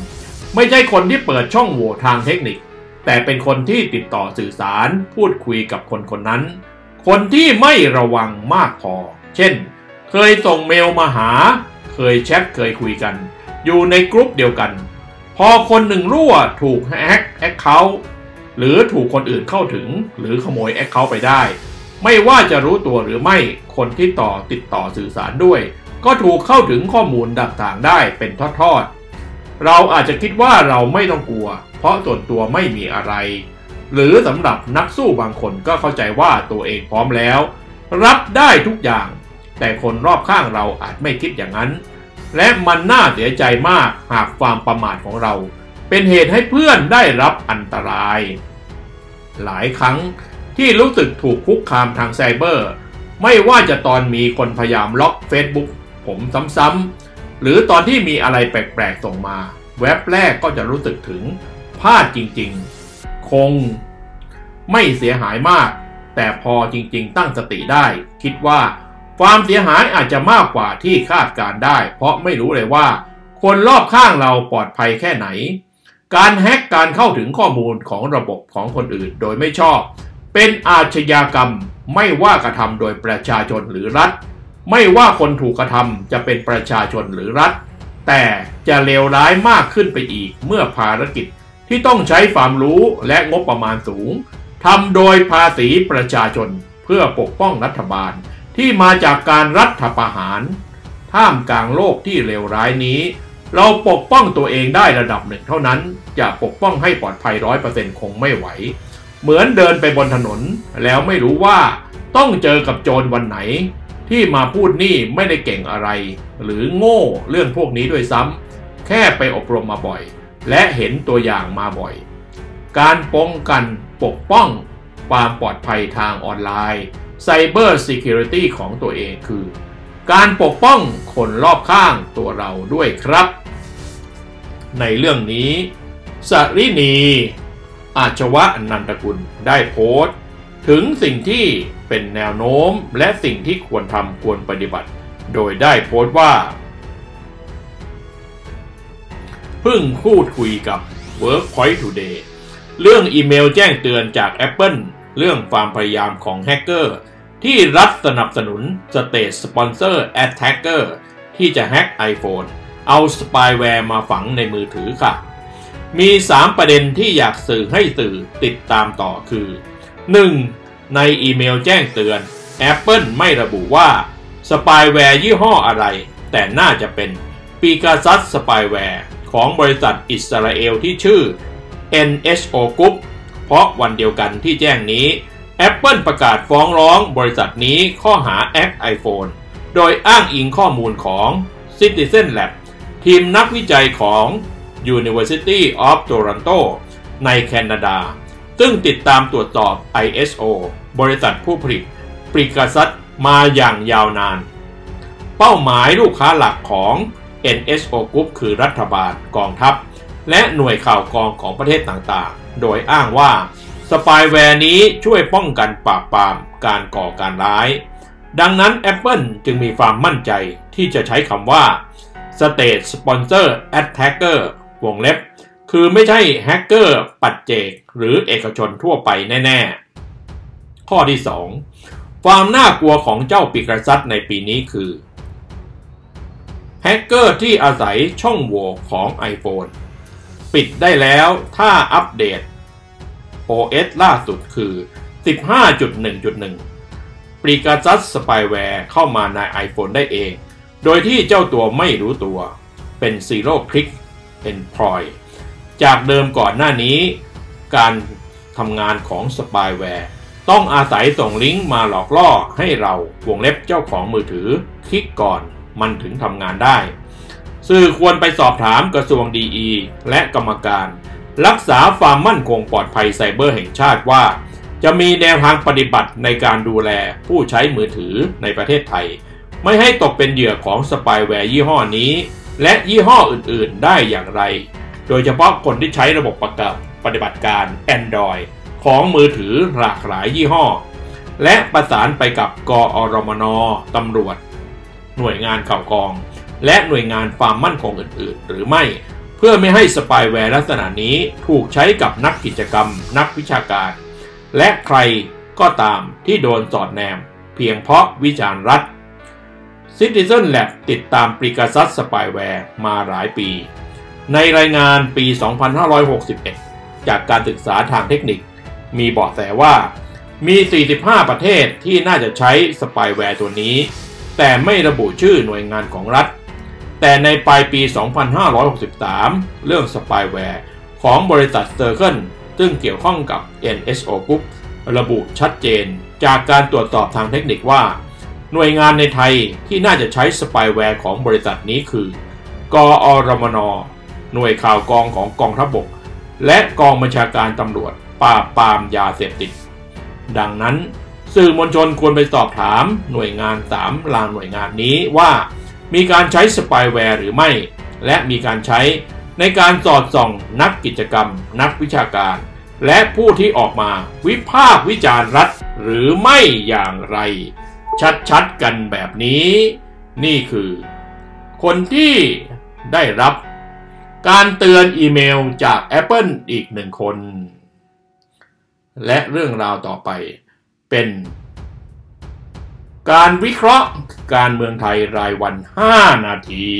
ไม่ใช่คนที่เปิดช่องโหว่ทางเทคนิคแต่เป็นคนที่ติดต่อสื่อสารพูดคุยกับคนคนนั้นคนที่ไม่ระวังมากพอเช่นเคยส่งเมลมาหาเคยแชทเคยคุยกันอยู่ในกลุ่มเดียวกันพอคนหนึ่งรั่วถูกแฮ็กแอคเคาท์หรือถูกคนอื่นเข้าถึงหรือขโมยแอคเคาท์ไปได้ไม่ว่าจะรู้ตัวหรือไม่คนที่ต่อติดต่อสื่อสารด้วยก็ถูกเข้าถึงข้อมูลต่างๆได้เป็นทอดๆเราอาจจะคิดว่าเราไม่ต้องกลัวเพราะส่วนตัวไม่มีอะไรหรือสำหรับนักสู้บางคนก็เข้าใจว่าตัวเองพร้อมแล้วรับได้ทุกอย่างแต่คนรอบข้างเราอาจไม่คิดอย่างนั้นและมันน่าเสียใจมากหากความประมาทของเราเป็นเหตุให้เพื่อนได้รับอันตรายหลายครั้งที่รู้สึกถูกคุกคามทางไซเบอร์ไม่ว่าจะตอนมีคนพยายามล็อก Facebook ผมซ้ำๆหรือตอนที่มีอะไรแปลกๆส่งมาเว็บแรกก็จะรู้สึกถึงพลาดจริงๆคงไม่เสียหายมากแต่พอจริงๆตั้งสติได้คิดว่าความเสียหายอาจจะมากกว่าที่คาดการได้เพราะไม่รู้เลยว่าคนรอบข้างเราปลอดภัยแค่ไหนการแฮ็กการเข้าถึงข้อมูลของระบบของคนอื่นโดยไม่ชอบเป็นอาชญากรรมไม่ว่ากระทำโดยประชาชนหรือรัฐไม่ว่าคนถูกกระทำจะเป็นประชาชนหรือรัฐแต่จะเลวร้ายมากขึ้นไปอีกเมื่อภารกิจที่ต้องใช้ความรู้และงบประมาณสูงทำโดยภาษีประชาชนเพื่อปกป้องรัฐบาลที่มาจากการรัฐประหารท่ามกลางโลกที่เลวร้ายนี้เราปกป้องตัวเองได้ระดับหนึ่งเท่านั้นจะปกป้องให้ปลอดภัย ร้อยเปอร์เซ็นต์ คงไม่ไหวเหมือนเดินไปบนถนนแล้วไม่รู้ว่าต้องเจอกับโจรวันไหนที่มาพูดนี่ไม่ได้เก่งอะไรหรือโง่เรื่องพวกนี้ด้วยซ้ำแค่ไปอบรมมาบ่อยและเห็นตัวอย่างมาบ่อยการป้องกันปกป้องความปลอดภัยทางออนไลน์ Cyber Security ของตัวเองคือการปกป้องคนรอบข้างตัวเราด้วยครับในเรื่องนี้สรินีอาชวะนันทกุลได้โพสต์ถึงสิ่งที่เป็นแนวโน้มและสิ่งที่ควรทำควรปฏิบัติโดยได้โพสต์ว่าเพิ่งพูดคุยกับ Workpoint Today เรื่องอีเมลแจ้งเตือนจาก Apple เรื่องความพยายามของแฮกเกอร์ที่รัฐสนับสนุน State Sponsor Attacker ที่จะแฮ็ก iPhone เอาสปายแวร์มาฝังในมือถือค่ะมีสามประเด็นที่อยากสื่อให้สื่อติดตามต่อคือ หนึ่ง. ในอีเมลแจ้งเตือน Apple ไม่ระบุว่าสปายแวร์ยี่ห้ออะไรแต่น่าจะเป็น Pegasus สปายแวร์ของบริษัทอิสราเอลที่ชื่อ เอ็น เอช โอ Group เพราะวันเดียวกันที่แจ้งนี้ Apple ประกาศฟ้องร้องบริษัทนี้ข้อหาแฮ็ก iPhone โดยอ้างอิงข้อมูลของ Citizen Lab ทีมนักวิจัยของ University of Toronto ในแคนาดาซึ่งติดตามตรวจสอบ ไอ เอส โอ บริษัทผู้ผลิต Pegasus มาอย่างยาวนานเป้าหมายลูกค้าหลักของ เอ็น เอช โอ Group คือรัฐบาลกองทัพและหน่วยข่าวกรองของประเทศต่างๆโดยอ้างว่าสปายแวร์นี้ช่วยป้องกันปราบปรามการก่อการร้ายดังนั้น Apple จึงมีความมั่นใจที่จะใช้คำว่า State Sponsor Attacker วงเล็บคือไม่ใช่แฮกเกอร์ปัจเจกหรือเอกชนทั่วไปแน่ๆข้อที่สองความน่ากลัวของเจ้าปิกาซัสในปีนี้คือแฮกเกอร์ที่อาศัยช่องโหว่ของ iPhone ปิดได้แล้วถ้าอัปเดต โอ เอส ล่าสุดคือ สิบห้าจุดหนึ่งจุดหนึ่ง Pegasus Spyware เข้ามาใน iPhone ได้เองโดยที่เจ้าตัวไม่รู้ตัวเป็น Zero Click Exploit จากเดิมก่อนหน้านี้การทำงานของ Spyware ต้องอาศัยส่งลิงก์มาหลอกล่อให้เราวงเล็บเจ้าของมือถือคลิกก่อนมันถึงทำงานได้สื่อควรไปสอบถามกระทรวง ดี อี และกรรมการรักษาความมั่นคงปลอดภัยไซเบอร์แห่งชาติว่าจะมีแนวทางปฏิบัติในการดูแลผู้ใช้มือถือในประเทศไทยไม่ให้ตกเป็นเหยื่อของสปายแวร์ยี่ห้อนี้และยี่ห้ออื่นๆได้อย่างไรโดยเฉพาะคนที่ใช้ระบบประกอบปฏิบัติการ Android ของมือถือหลากหลายยี่ห้อและประสานไปกับกอรมน.ตำรวจหน่วยงานข่าวกรองและหน่วยงานความมั่นคงอื่นๆหรือไม่เพื่อไม่ให้สปายแวร์ลักษณะนี้ถูกใช้กับนักกิจกรรมนักวิชาการและใครก็ตามที่โดนสอดแนมเพียงเพราะวิจารณ์รัฐ Citizen Lab ติดตาม Pegasus Spyware มาหลายปีในรายงานปี สองพันห้าร้อยหกสิบเอ็ด จากการศึกษาทางเทคนิคมีเบาะแสว่ามี สี่สิบห้า ประเทศที่น่าจะใช้สปายแวร์ตัวนี้แต่ไม่ระบุชื่อหน่วยงานของรัฐแต่ในปลายปี สองพันห้าร้อยหกสิบสาม เรื่องสปายแวร์ของบริษัท Circle ซึ่งเกี่ยวข้องกับ เอ็น เอส โอ Group ระบุชัดเจนจากการตรวจสอบทางเทคนิคว่าหน่วยงานในไทยที่น่าจะใช้สปายแวร์ของบริษัทนี้คือกอรมน.หน่วยข่าวกองของกองทัพบกและกองบัญชาการตำรวจปราบปรามยาเสพติดดังนั้นสื่อมวลชนควรไปสอบถามหน่วยงานสามลางหน่วยงานนี้ว่ามีการใช้สปายแวร์หรือไม่และมีการใช้ในการสอดส่องนักกิจกรรมนักวิชาการและผู้ที่ออกมาวิพากษ์วิจารณ์รัฐหรือไม่อย่างไรชัดๆกันแบบนี้นี่คือคนที่ได้รับการเตือนอีเมลจาก Apple อีกหนึ่งคนและเรื่องราวต่อไปเป็นการวิเคราะห์การเมืองไทยรายวันห้านาที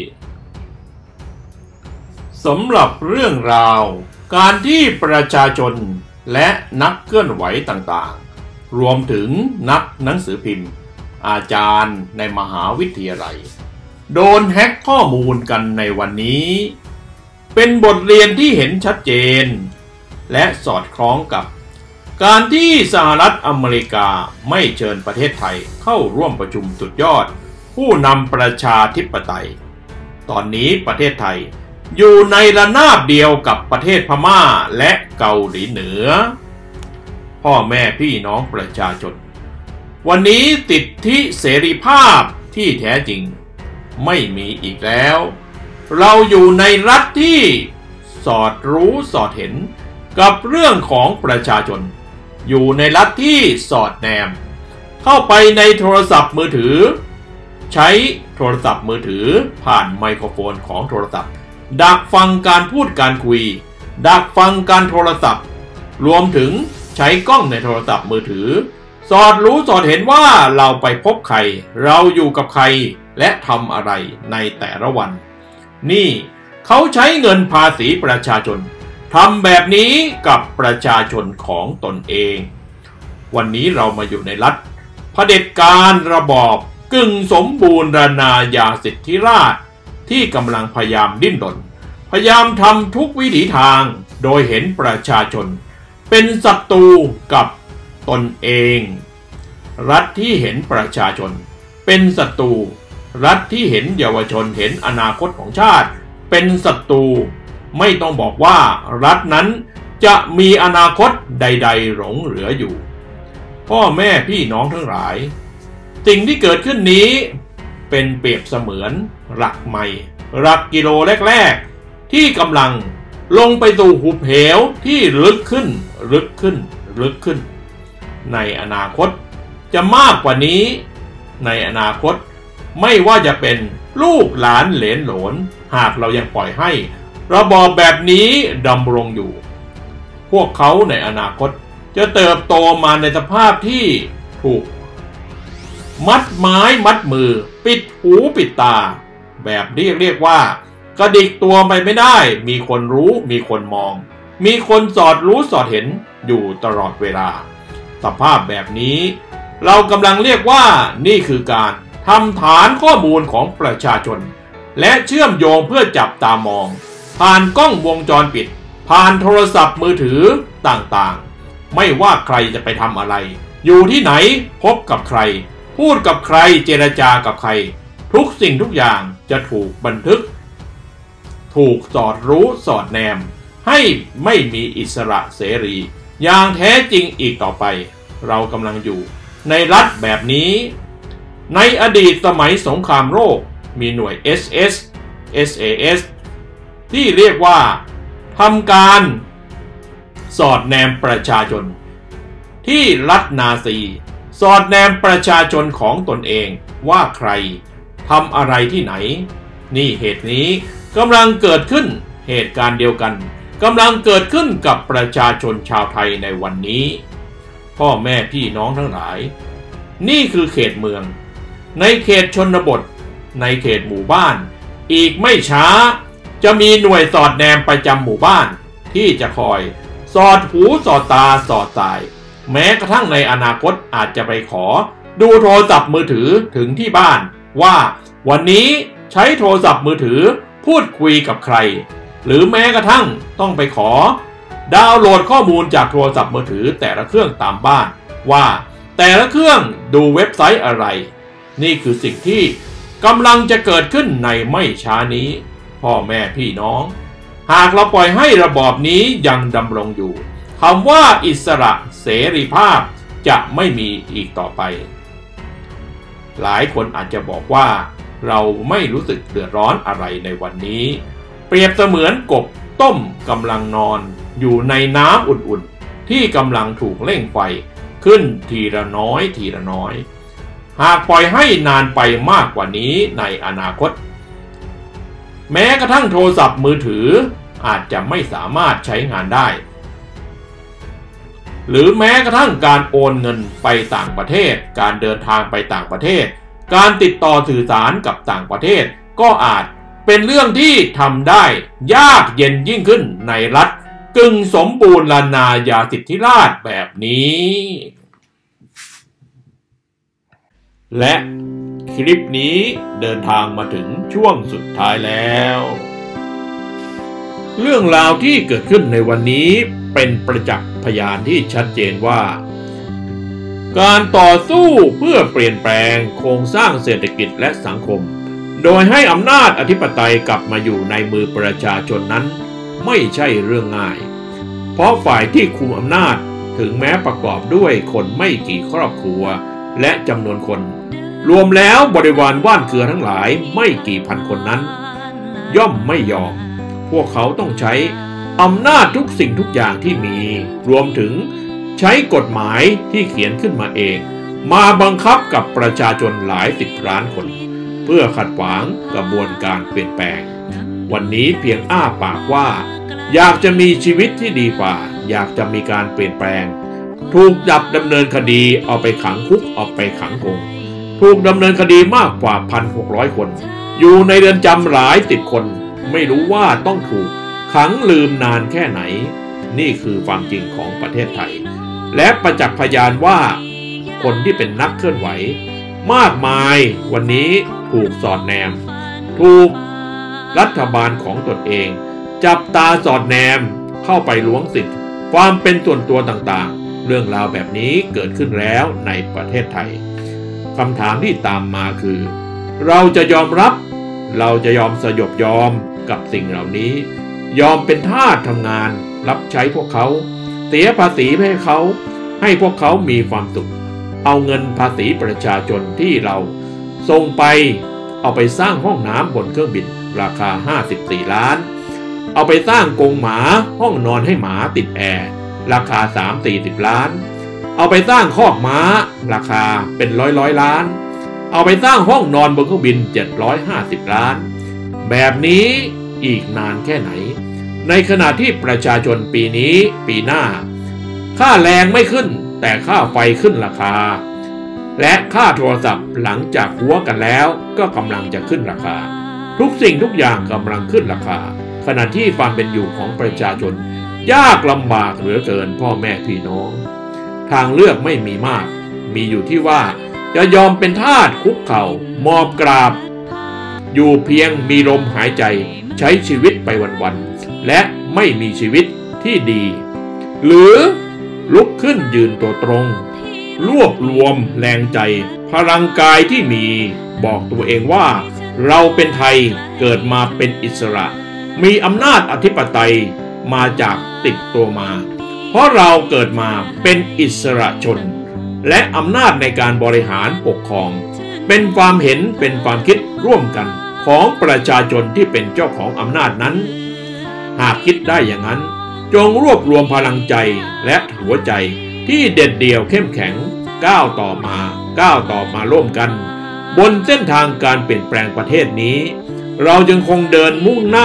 สำหรับเรื่องราวการที่ประชาชนและนักเคลื่อนไหวต่างๆรวมถึงนักหนังสือพิมพ์อาจารย์ในมหาวิทยาลัยโดนแฮ็กข้อมูลกันในวันนี้เป็นบทเรียนที่เห็นชัดเจนและสอดคล้องกับการที่สหรัฐอเมริกาไม่เชิญประเทศไทยเข้าร่วมประชุมสุดยอดผู้นำประชาธิปไตยตอนนี้ประเทศไทยอยู่ในระนาบเดียวกับประเทศพม่าและเกาหลีเหนือพ่อแม่พี่น้องประชาชนวันนี้สิทธิเสรีภาพที่แท้จริงไม่มีอีกแล้วเราอยู่ในรัฐที่สอดรู้สอดเห็นกับเรื่องของประชาชนอยู่ในรัฐที่สอดแนมเข้าไปในโทรศัพท์มือถือใช้โทรศัพท์มือถือผ่านไมโครโฟนของโทรศัพท์ดักฟังการพูดการคุยดักฟังการโทรศัพท์รวมถึงใช้กล้องในโทรศัพท์มือถือสอดรู้สอดเห็นว่าเราไปพบใครเราอยู่กับใครและทำอะไรในแต่ละวันนี่เขาใช้เงินภาษีประชาชนทำแบบนี้กับประชาชนของตนเองวันนี้เรามาอยู่ในรัฐเผด็จการระบอบกึ่งสมบูรณาญาสิทธิราชย์ที่กำลังพยายามดิ้นรนพยายามทำทุกวิถีทางโดยเห็นประชาชนเป็นศัตรูกับตนเองรัฐที่เห็นประชาชนเป็นศัตรูรัฐที่เห็นเยาวชนเห็นอนาคตของชาติเป็นศัตรูไม่ต้องบอกว่ารัฐนั้นจะมีอนาคตใดๆหลงเหลืออยู่พ่อแม่พี่น้องทั้งหลายสิ่งที่เกิดขึ้นนี้เป็นเปรียบเสมือนหลักใหม่หลักกิโลแรกๆที่กำลังลงไปสู่หุบเหวที่ลึกขึ้นลึกขึ้นลึกขึ้นในอนาคตจะมากกว่านี้ในอนาคตไม่ว่าจะเป็นลูกหลานเหลนโหลนหากเรายังปล่อยให้ระบอบแบบนี้ดำรงอยู่พวกเขาในอนาคตจะเติบโตมาในสภาพที่ถูกมัดไม้มัดมือปิดหูปิดตาแบบเรียกเรียกว่ากระดิกตัวไปไม่ได้มีคนรู้มีคนมองมีคนสอดรู้สอดเห็นอยู่ตลอดเวลาสภาพแบบนี้เรากำลังเรียกว่านี่คือการทำฐานข้อมูลของประชาชนและเชื่อมโยงเพื่อจับตามองผ่านกล้องวงจรปิดผ่านโทรศัพท์มือถือต่างๆไม่ว่าใครจะไปทำอะไรอยู่ที่ไหนพบกับใครพูดกับใครเจรจากับใครทุกสิ่งทุกอย่างจะถูกบันทึกถูกสอดรู้สอดแนมให้ไม่มีอิสระเสรีอย่างแท้จริงอีกต่อไปเรากำลังอยู่ในรัฐแบบนี้ในอดีตสมัยสงครามโลกมีหน่วย เอส เอส เอส เอ เอส ที่เรียกว่าทำการสอดแนมประชาชนที่รัฐนาซีสอดแนมประชาชนของตนเองว่าใครทำอะไรที่ไหนนี่เหตุนี้กำลังเกิดขึ้นเหตุการณ์เดียวกันกำลังเกิดขึ้นกับประชาชนชาวไทยในวันนี้พ่อแม่พี่น้องทั้งหลายนี่คือเขตเมืองในเขตชนบทในเขตหมู่บ้านอีกไม่ช้าจะมีหน่วยสอดแนมประจำหมู่บ้านที่จะคอยสอดหูสอดตาสอดสายแม้กระทั่งในอนาคตอาจจะไปขอดูโทรศัพท์มือถือถึงที่บ้านว่าวันนี้ใช้โทรศัพท์มือถือพูดคุยกับใครหรือแม้กระทั่งต้องไปขอดาวน์โหลดข้อมูลจากโทรศัพท์มือถือแต่ละเครื่องตามบ้านว่าแต่ละเครื่องดูเว็บไซต์อะไรนี่คือสิ่งที่กำลังจะเกิดขึ้นในไม่ช้านี้พ่อแม่พี่น้องหากเราปล่อยให้ระบอบนี้ยังดำรงอยู่คำว่าอิสระเสรีภาพจะไม่มีอีกต่อไปหลายคนอาจจะบอกว่าเราไม่รู้สึกเดือดร้อนอะไรในวันนี้เปรียบเสมือนกบต้มกำลังนอนอยู่ในน้ำอุ่นๆที่กำลังถูกเร่งไฟขึ้นทีละน้อยทีละน้อยหากปล่อยให้นานไปมากกว่านี้ในอนาคตแม้กระทั่งโทรศัพท์มือถืออาจจะไม่สามารถใช้งานได้หรือแม้กระทั่งการโอนเงินไปต่างประเทศการเดินทางไปต่างประเทศการติดต่อสื่อสารกับต่างประเทศก็อาจเป็นเรื่องที่ทำได้ยากเย็นยิ่งขึ้นในรัฐกึ่งสมบูรณาญาสิทธิราชย์แบบนี้และคลิปนี้เดินทางมาถึงช่วงสุดท้ายแล้วเรื่องราวที่เกิดขึ้นในวันนี้เป็นประจักษ์พยานที่ชัดเจนว่าการต่อสู้เพื่อเปลี่ยนแปลงโครงสร้างเศรษฐกิจและสังคมโดยให้อำนาจอธิปไตยกลับมาอยู่ในมือประชาชนนั้นไม่ใช่เรื่องง่ายเพราะฝ่ายที่คุมอำนาจถึงแม้ประกอบด้วยคนไม่กี่ครอบครัวและจำนวนคนรวมแล้วบริวารว่านเกลือทั้งหลายไม่กี่พันคนนั้นย่อมไม่ยอมพวกเขาต้องใช้อำนาจทุกสิ่งทุกอย่างที่มีรวมถึงใช้กฎหมายที่เขียนขึ้นมาเองมาบังคับกับประชาชนหลายสิบล้านคนเพื่อขัดขวางกระบวนการเปลี่ยนแปลงวันนี้เพียงอ้าปากว่าอยากจะมีชีวิตที่ดีกว่าอยากจะมีการเปลี่ยนแปลงถูกจับดำเนินคดีเอาไปขังคุกเอาไปขังกงถูกดำเนินคดีมากกว่า หนึ่งพันหกร้อย คนอยู่ในเรือนจำหลายสิบคนไม่รู้ว่าต้องถูกขังลืมนานแค่ไหนนี่คือความจริงของประเทศไทยและประจักษ์พยานว่าคนที่เป็นนักเคลื่อนไหวมากมายวันนี้ถูกสอดแนมถูกรัฐบาลของตนเองจับตาสอดแนมเข้าไปล้วงสิทธิ์ความเป็นส่วนตัวต่างๆเรื่องราวแบบนี้เกิดขึ้นแล้วในประเทศไทยคำถามที่ตามมาคือเราจะยอมรับเราจะยอมสยบยอมกับสิ่งเหล่านี้ยอมเป็นทาสทำงานรับใช้พวกเขาเสียภาษีให้เขาให้พวกเขามีความสุขเอาเงินภาษีประชาชนที่เราส่งไปเอาไปสร้างห้องน้ำบนเครื่องบินราคาห้าสิบสี่ล้านเอาไปสร้างกรงหมาห้องนอนให้หมาติดแอร์ราคา สามถึงสี่สิบ ล้านเอาไปสร้างคอกม้าราคาเป็นร้อยร้อยล้านเอาไปสร้างห้องนอนบนเครื่องบินเจ็ดร้อยห้าสิบล้านแบบนี้อีกนานแค่ไหนในขณะที่ประชาชนปีนี้ปีหน้าค่าแรงไม่ขึ้นแต่ค่าไฟขึ้นราคาและค่าโทรศัพท์หลังจากหัวกันแล้วก็กำลังจะขึ้นราคาทุกสิ่งทุกอย่างกำลังขึ้นราคาขณะที่ความเป็นอยู่ของประชาชนยากลำบากเหลือเกินพ่อแม่พี่น้องทางเลือกไม่มีมากมีอยู่ที่ว่าจะยอมเป็นทาสคุกเข่ามอบกราบอยู่เพียงมีลมหายใจใช้ชีวิตไปวันๆและไม่มีชีวิตที่ดีหรือลุกขึ้นยืนตัวตรงรวบรวมแรงใจพลังกายที่มีบอกตัวเองว่าเราเป็นไทยเกิดมาเป็นอิสระมีอำนาจอธิปไตยมาจากติดตัวมาเพราะเราเกิดมาเป็นอิสระชนและอำนาจในการบริหารปกครองเป็นความเห็นเป็นความคิดร่วมกันของประชาชนที่เป็นเจ้าของอำนาจนั้นหากคิดได้อย่างนั้นจงรวบรวมพลังใจและหัวใจที่เด็ดเดี่ยวเข้มแข็งก้าวต่อมาก้าวต่อมาร่วมกันบนเส้นทางการเปลี่ยนแปลงประเทศนี้เราจึงคงเดินมุ่งหน้า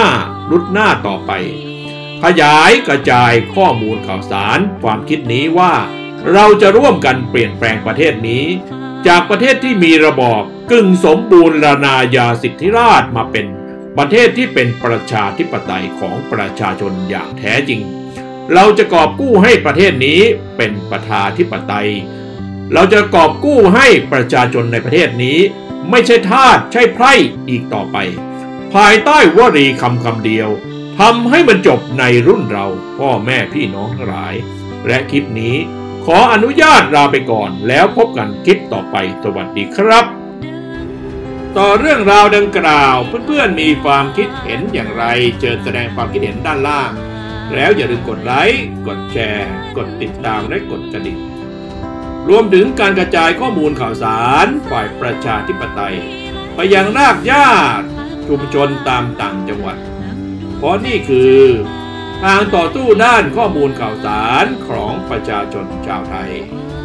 รุดหน้าต่อไปขยายกระจายข้อมูลข่าวสารความคิดนี้ว่าเราจะร่วมกันเปลี่ยนแปลงประเทศนี้จากประเทศที่มีระบอบกึ่งสมบูรณาญาสิทธิราชย์มาเป็นประเทศที่เป็นประชาธิปไตยของประชาชนอย่างแท้จริงเราจะกอบกู้ให้ประเทศนี้เป็นประชาธิปไตยเราจะกอบกู้ให้ประชาชนในประเทศนี้ไม่ใช่ทาสใช่ไพร่อีกต่อไปภายใต้วลีคำคำเดียวทำให้มันจบในรุ่นเราพ่อแม่พี่น้องทั้งหลายและคลิปนี้ขออนุญาตลาไปก่อนแล้วพบกันคลิปต่อไปสวัสดีครับต่อเรื่องราวดังกล่าวเพื่อนๆมีความคิดเห็นอย่างไรเชิญแสดงความคิดเห็นด้านล่างแล้วอย่าลืมกดไลค์กดแชร์กดติดตามและกดกระดิ่งรวมถึงการกระจายข้อมูลข่าวสารฝ่ายประชาธิปไตยไปยังรากหญ้าชุมชนตามต่างจังหวัดเพราะนี่คือทางต่อสู้ด้านข้อมูลข่าวสารของประชาชนชาวไทย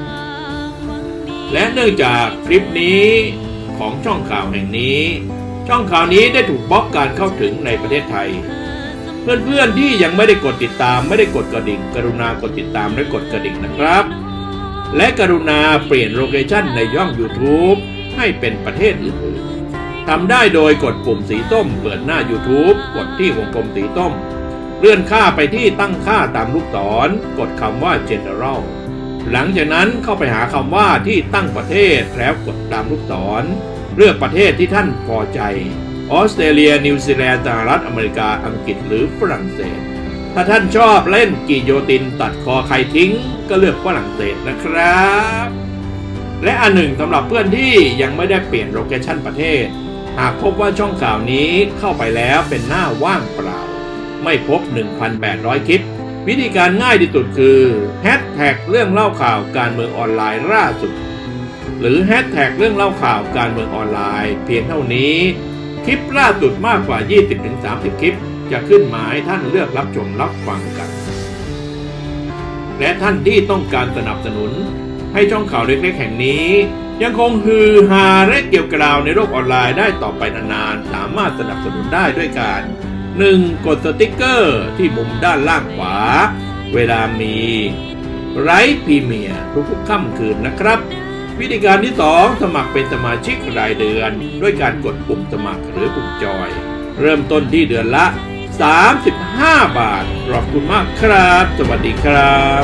และเนื่องจากคลิปนี้ของช่องข่าวแห่งนี้ช่องข่าวนี้ได้ถูกบล็อกการเข้าถึงในประเทศไทยเพื่อนๆที่ยังไม่ได้กดติดตามไม่ได้กดกระดิ่งกรุณากดติดตามและกดกระดิ่งนะครับและกรุณาเปลี่ยนโลเคชั่นในช่อง YouTube ให้เป็นประเทศอื่นๆทำได้โดยกดปุ่มสีส้มเปิดหน้า YouTube กดที่วงกลมสีส้มเลื่อนค่าไปที่ตั้งค่าตามลูกศรกดคำว่า General หลังจากนั้นเข้าไปหาคำว่าที่ตั้งประเทศแล้วกดตามลูกศรเลือกประเทศที่ท่านพอใจออสเตรเลียนิวซีแลนด์สหรัฐอเมริกาอังกฤษหรือฝรั่งเศสถ้าท่านชอบเล่นกิโยตินตัดคอใครทิ้งก็เลือกฝรั่งเศสนะครับและอันหนึ่งสำหรับเพื่อนที่ยังไม่ได้เปลี่ยนโลเคชั่นประเทศหากพบว่าช่องข่าวนี้เข้าไปแล้วเป็นหน้าว่างเปล่าไม่พบ หนึ่งพันแปดร้อย คลิปวิธีการง่ายที่สุดคือแฮชแท็กเรื่องเล่าข่าวการเมืองออนไลน์ล่าสุดหรือแฮชแท็กเรื่องเล่าข่าวการเมืองออนไลน์เพียงเท่านี้คลิปล่าสุดมากกว่า ยี่สิบถึงสามสิบ คลิปจะขึ้นมาให้ท่านเลือกรับชมรับฟังกันและท่านที่ต้องการสนับสนุนให้ช่องข่าวเล็กๆแห่งนี้ยังคงฮือฮาและเกี่ยวกราวในโลกออนไลน์ได้ต่อไปนานๆสามารถสนับสนุนได้ด้วยการ หนึ่ง. กดสติ๊กเกอร์ที่มุมด้านล่างขวาเวลามีไลฟ์พรีเมียร์ทุกๆค่ำคืนนะครับวิธีการที่สองสมัครเป็นสมาชิกรายเดือนด้วยการกดปุ่มสมัครหรือปุ่มจอยเริ่มต้นที่เดือนละสามสิบห้าบาทขอบคุณมากครับสวัสดีครับ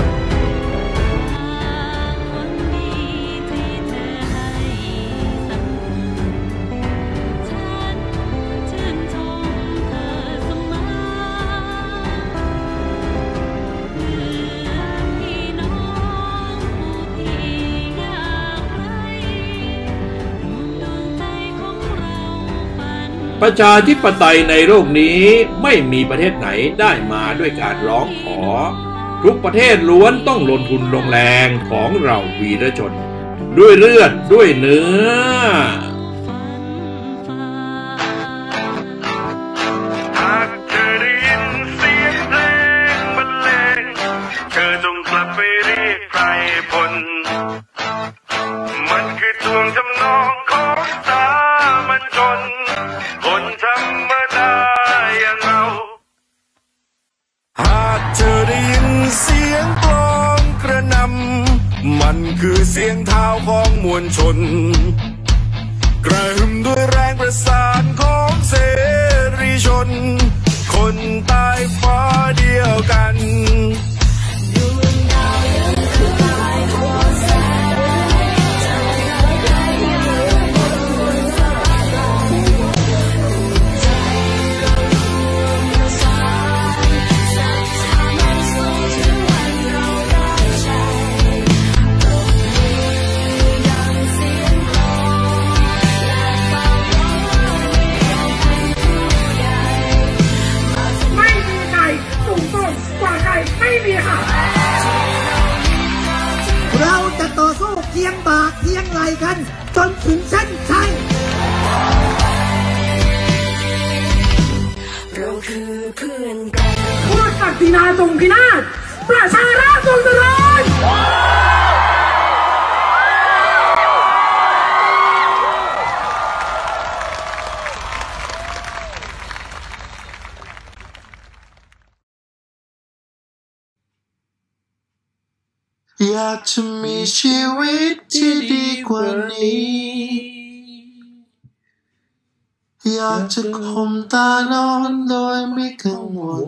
ประชาธิปไตยในโลกนี้ไม่มีประเทศไหนได้มาด้วยการร้องขอทุกประเทศล้วนต้องลงทุนลงแรงของเราวีรชนด้วยเลือดด้วยเนื้อหากเธอได้ยินเสียงเพลงบรรเลงเธอต้องกลับไปเรียกไพรพลมันคือทวงทำนองของสามัญชนคนธรรมดาอย่างเราหากเธอได้ยินเสียงกลองกระหน่ำมันคือเสียงเท้าของมวลชนกระหึ่มด้วยแรงประสานของเสรีชนคนใต้ฟ้าเดียวกันเราจะต่อสู้เคียงบ่าเคียงไหลกันจนถึงเส้นชัยเราคือเพื่อนกันผู้ศักดินาทรงพินาศประชาราษฎร์ทรงเจริญอยากจะมีชีวิตที่ดีกว่านี้อยากจะข่มตานอนโดยไม่กังวล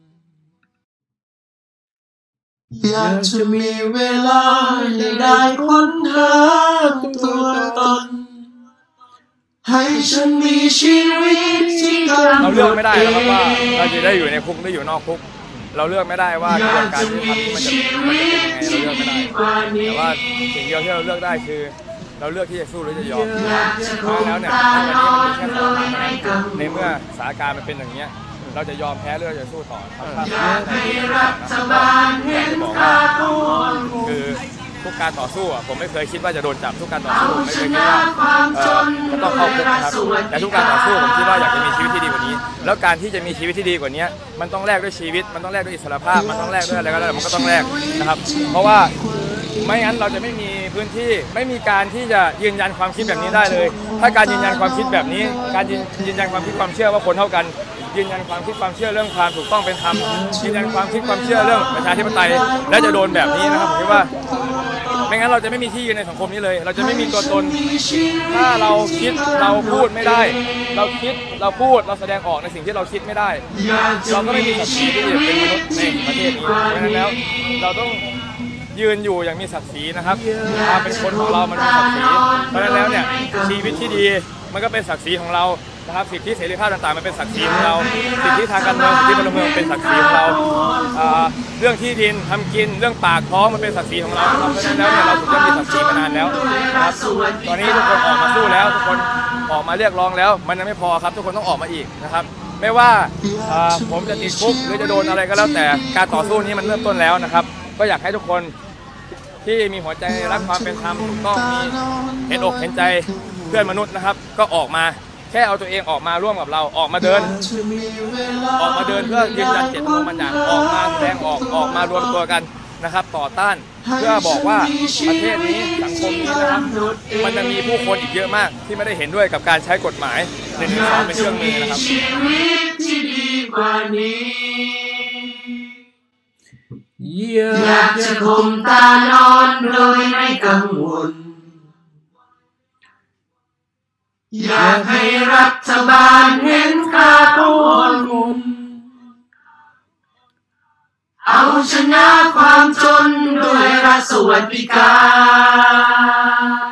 อยากจะมีเวลาให้ได้ค้นหาตัวตนให้ฉันมีชีวิตที่กำหนดเราเลือกไม่ได้นะครับว่าเราจะได้อยู่ในคุกหรืออยู่นอกคุกเราเลือกไม่ได้ว่ากระบวนการที่ทำมันจะมันจะเป็นยังไงเราเลือกไม่ได้แต่ว่าสิ่งเดียวที่เราเลือกได้คือเราเลือกที่จะสู้หรือจะยอมเพราะแล้วเนี่ยวันนี้มันมีแค่สองทางนั้นในเมื่อสถานการณ์มันเป็นอย่างนี้เราจะยอมแพ้หรือเราจะสู้ต่อครับถ้าบอกว่าคือทุกการต่อสู้ผมไม่เคยคิดว่าจะโดนจับทุกการต่อสู้ไม่เคยคิดว่าจะต้องเข้าคุกนะครับแต่ทุกการต่อสู้ผมคิดว่าอยากจะมีชีวิตที่ดีกว่านี้แล้วการที่จะมีชีวิตที่ดีกว่านี้มันต้องแลกด้วยชีวิตมันต้องแลกด้วยอิสรภาพมันต้องแลกด้วยอะไรก็ได้มันก็ต้องแลกนะครับเพราะว่าไม่งั้นเราจะไม่มีพื้นที่ไม่มีการที่จะยืนยันความคิดแบบนี้ได้เลยถ้าการยืนยันความคิดแบบนี้การยืนยันความคิดความเชื่อว่าคนเท่ากันยืนยันความคิดความเชื่อเรื่องความถูกต้องเป็นธรรมยืนยันความคิดความเชื่อเรื่องประชาธิปไตยและจะโดนแบบนี้นะครับผมคิดว่าไม่งั้นเราจะไม่มีที่ยืนในสังคมนี้เลยเราจะไม่มีตัวตนถ้าเราคิดเราพูดไม่ได้เราคิดเราพูดเราแสดงออกในสิ่งที่เราคิดไม่ได้เราก็ไม่มีศักดิ์ศรีที่จะเป็นมนุษย์ในประเทศนี้เพราะฉะนั้นแล้วเราต้องยืนอยู่อย่างมีศักดิ์ศรีนะครับความเป็นคนของเรามันมีศักดิ์ศรีเพราะฉะนั้นแล้วเนี่ยชีวิตที่ดีมันก็เป็นศักดิ์ศรีของเรานะครับสิทธิเสรีภาพต่างๆมันเป็นศักดิ์ศรีของเราสิทธิทางการเมืองสิทธิพลเมืองเป็นศักดิ์ศรีของเราเรื่องที่ดินทำกินเรื่องปากท้องมันเป็นศักดิ์ศรีของเราเพราะฉะนั้นแล้วเนี่ยเราถูกต้องมีศักดิ์ศรีมานานแล้วนะครับตอนนี้ทุกคนออกมาสู้แล้วทุกคนออกมาเรียกร้องแล้วมันยังไม่พอครับทุกคนต้องออกมาอีกนะครับไม่ว่าผมจะติดคุกหรือจะโดนอะไรก็แล้วแต่การต่อสู้นี้มันเริ่มต้นแล้วนะครับก็อยากให้ทุกคนที่มีหัวใจรักความเป็นธรรมถูกต้องมีเห็นอกเห็นใจเพื่อนมนุษย์นะครับก็ออกมาแค่เอาตัวเองออกมาร่วมกับเราออกมาเดินออกมาเดินเพื่อยืนยันเจตจำนงบางอย่างออกมาแสดงออกออกมารวมตัวกันนะครับต่อต้านเพื่อบอกว่าประเทศนี้สังคมนี้นะครับมันจะมีผู้คนอีกเยอะมากที่ไม่ได้เห็นด้วยกับการใช้กฎหมายหนึ่งหนึ่งสองเป็นเครื่องมือนะครับอยากจะข่มตานอนโดยไม่กังวลอยากให้รัฐบาลเห็นค่าของคนเอาชนะความจนด้วยรัฐสวัสดิการ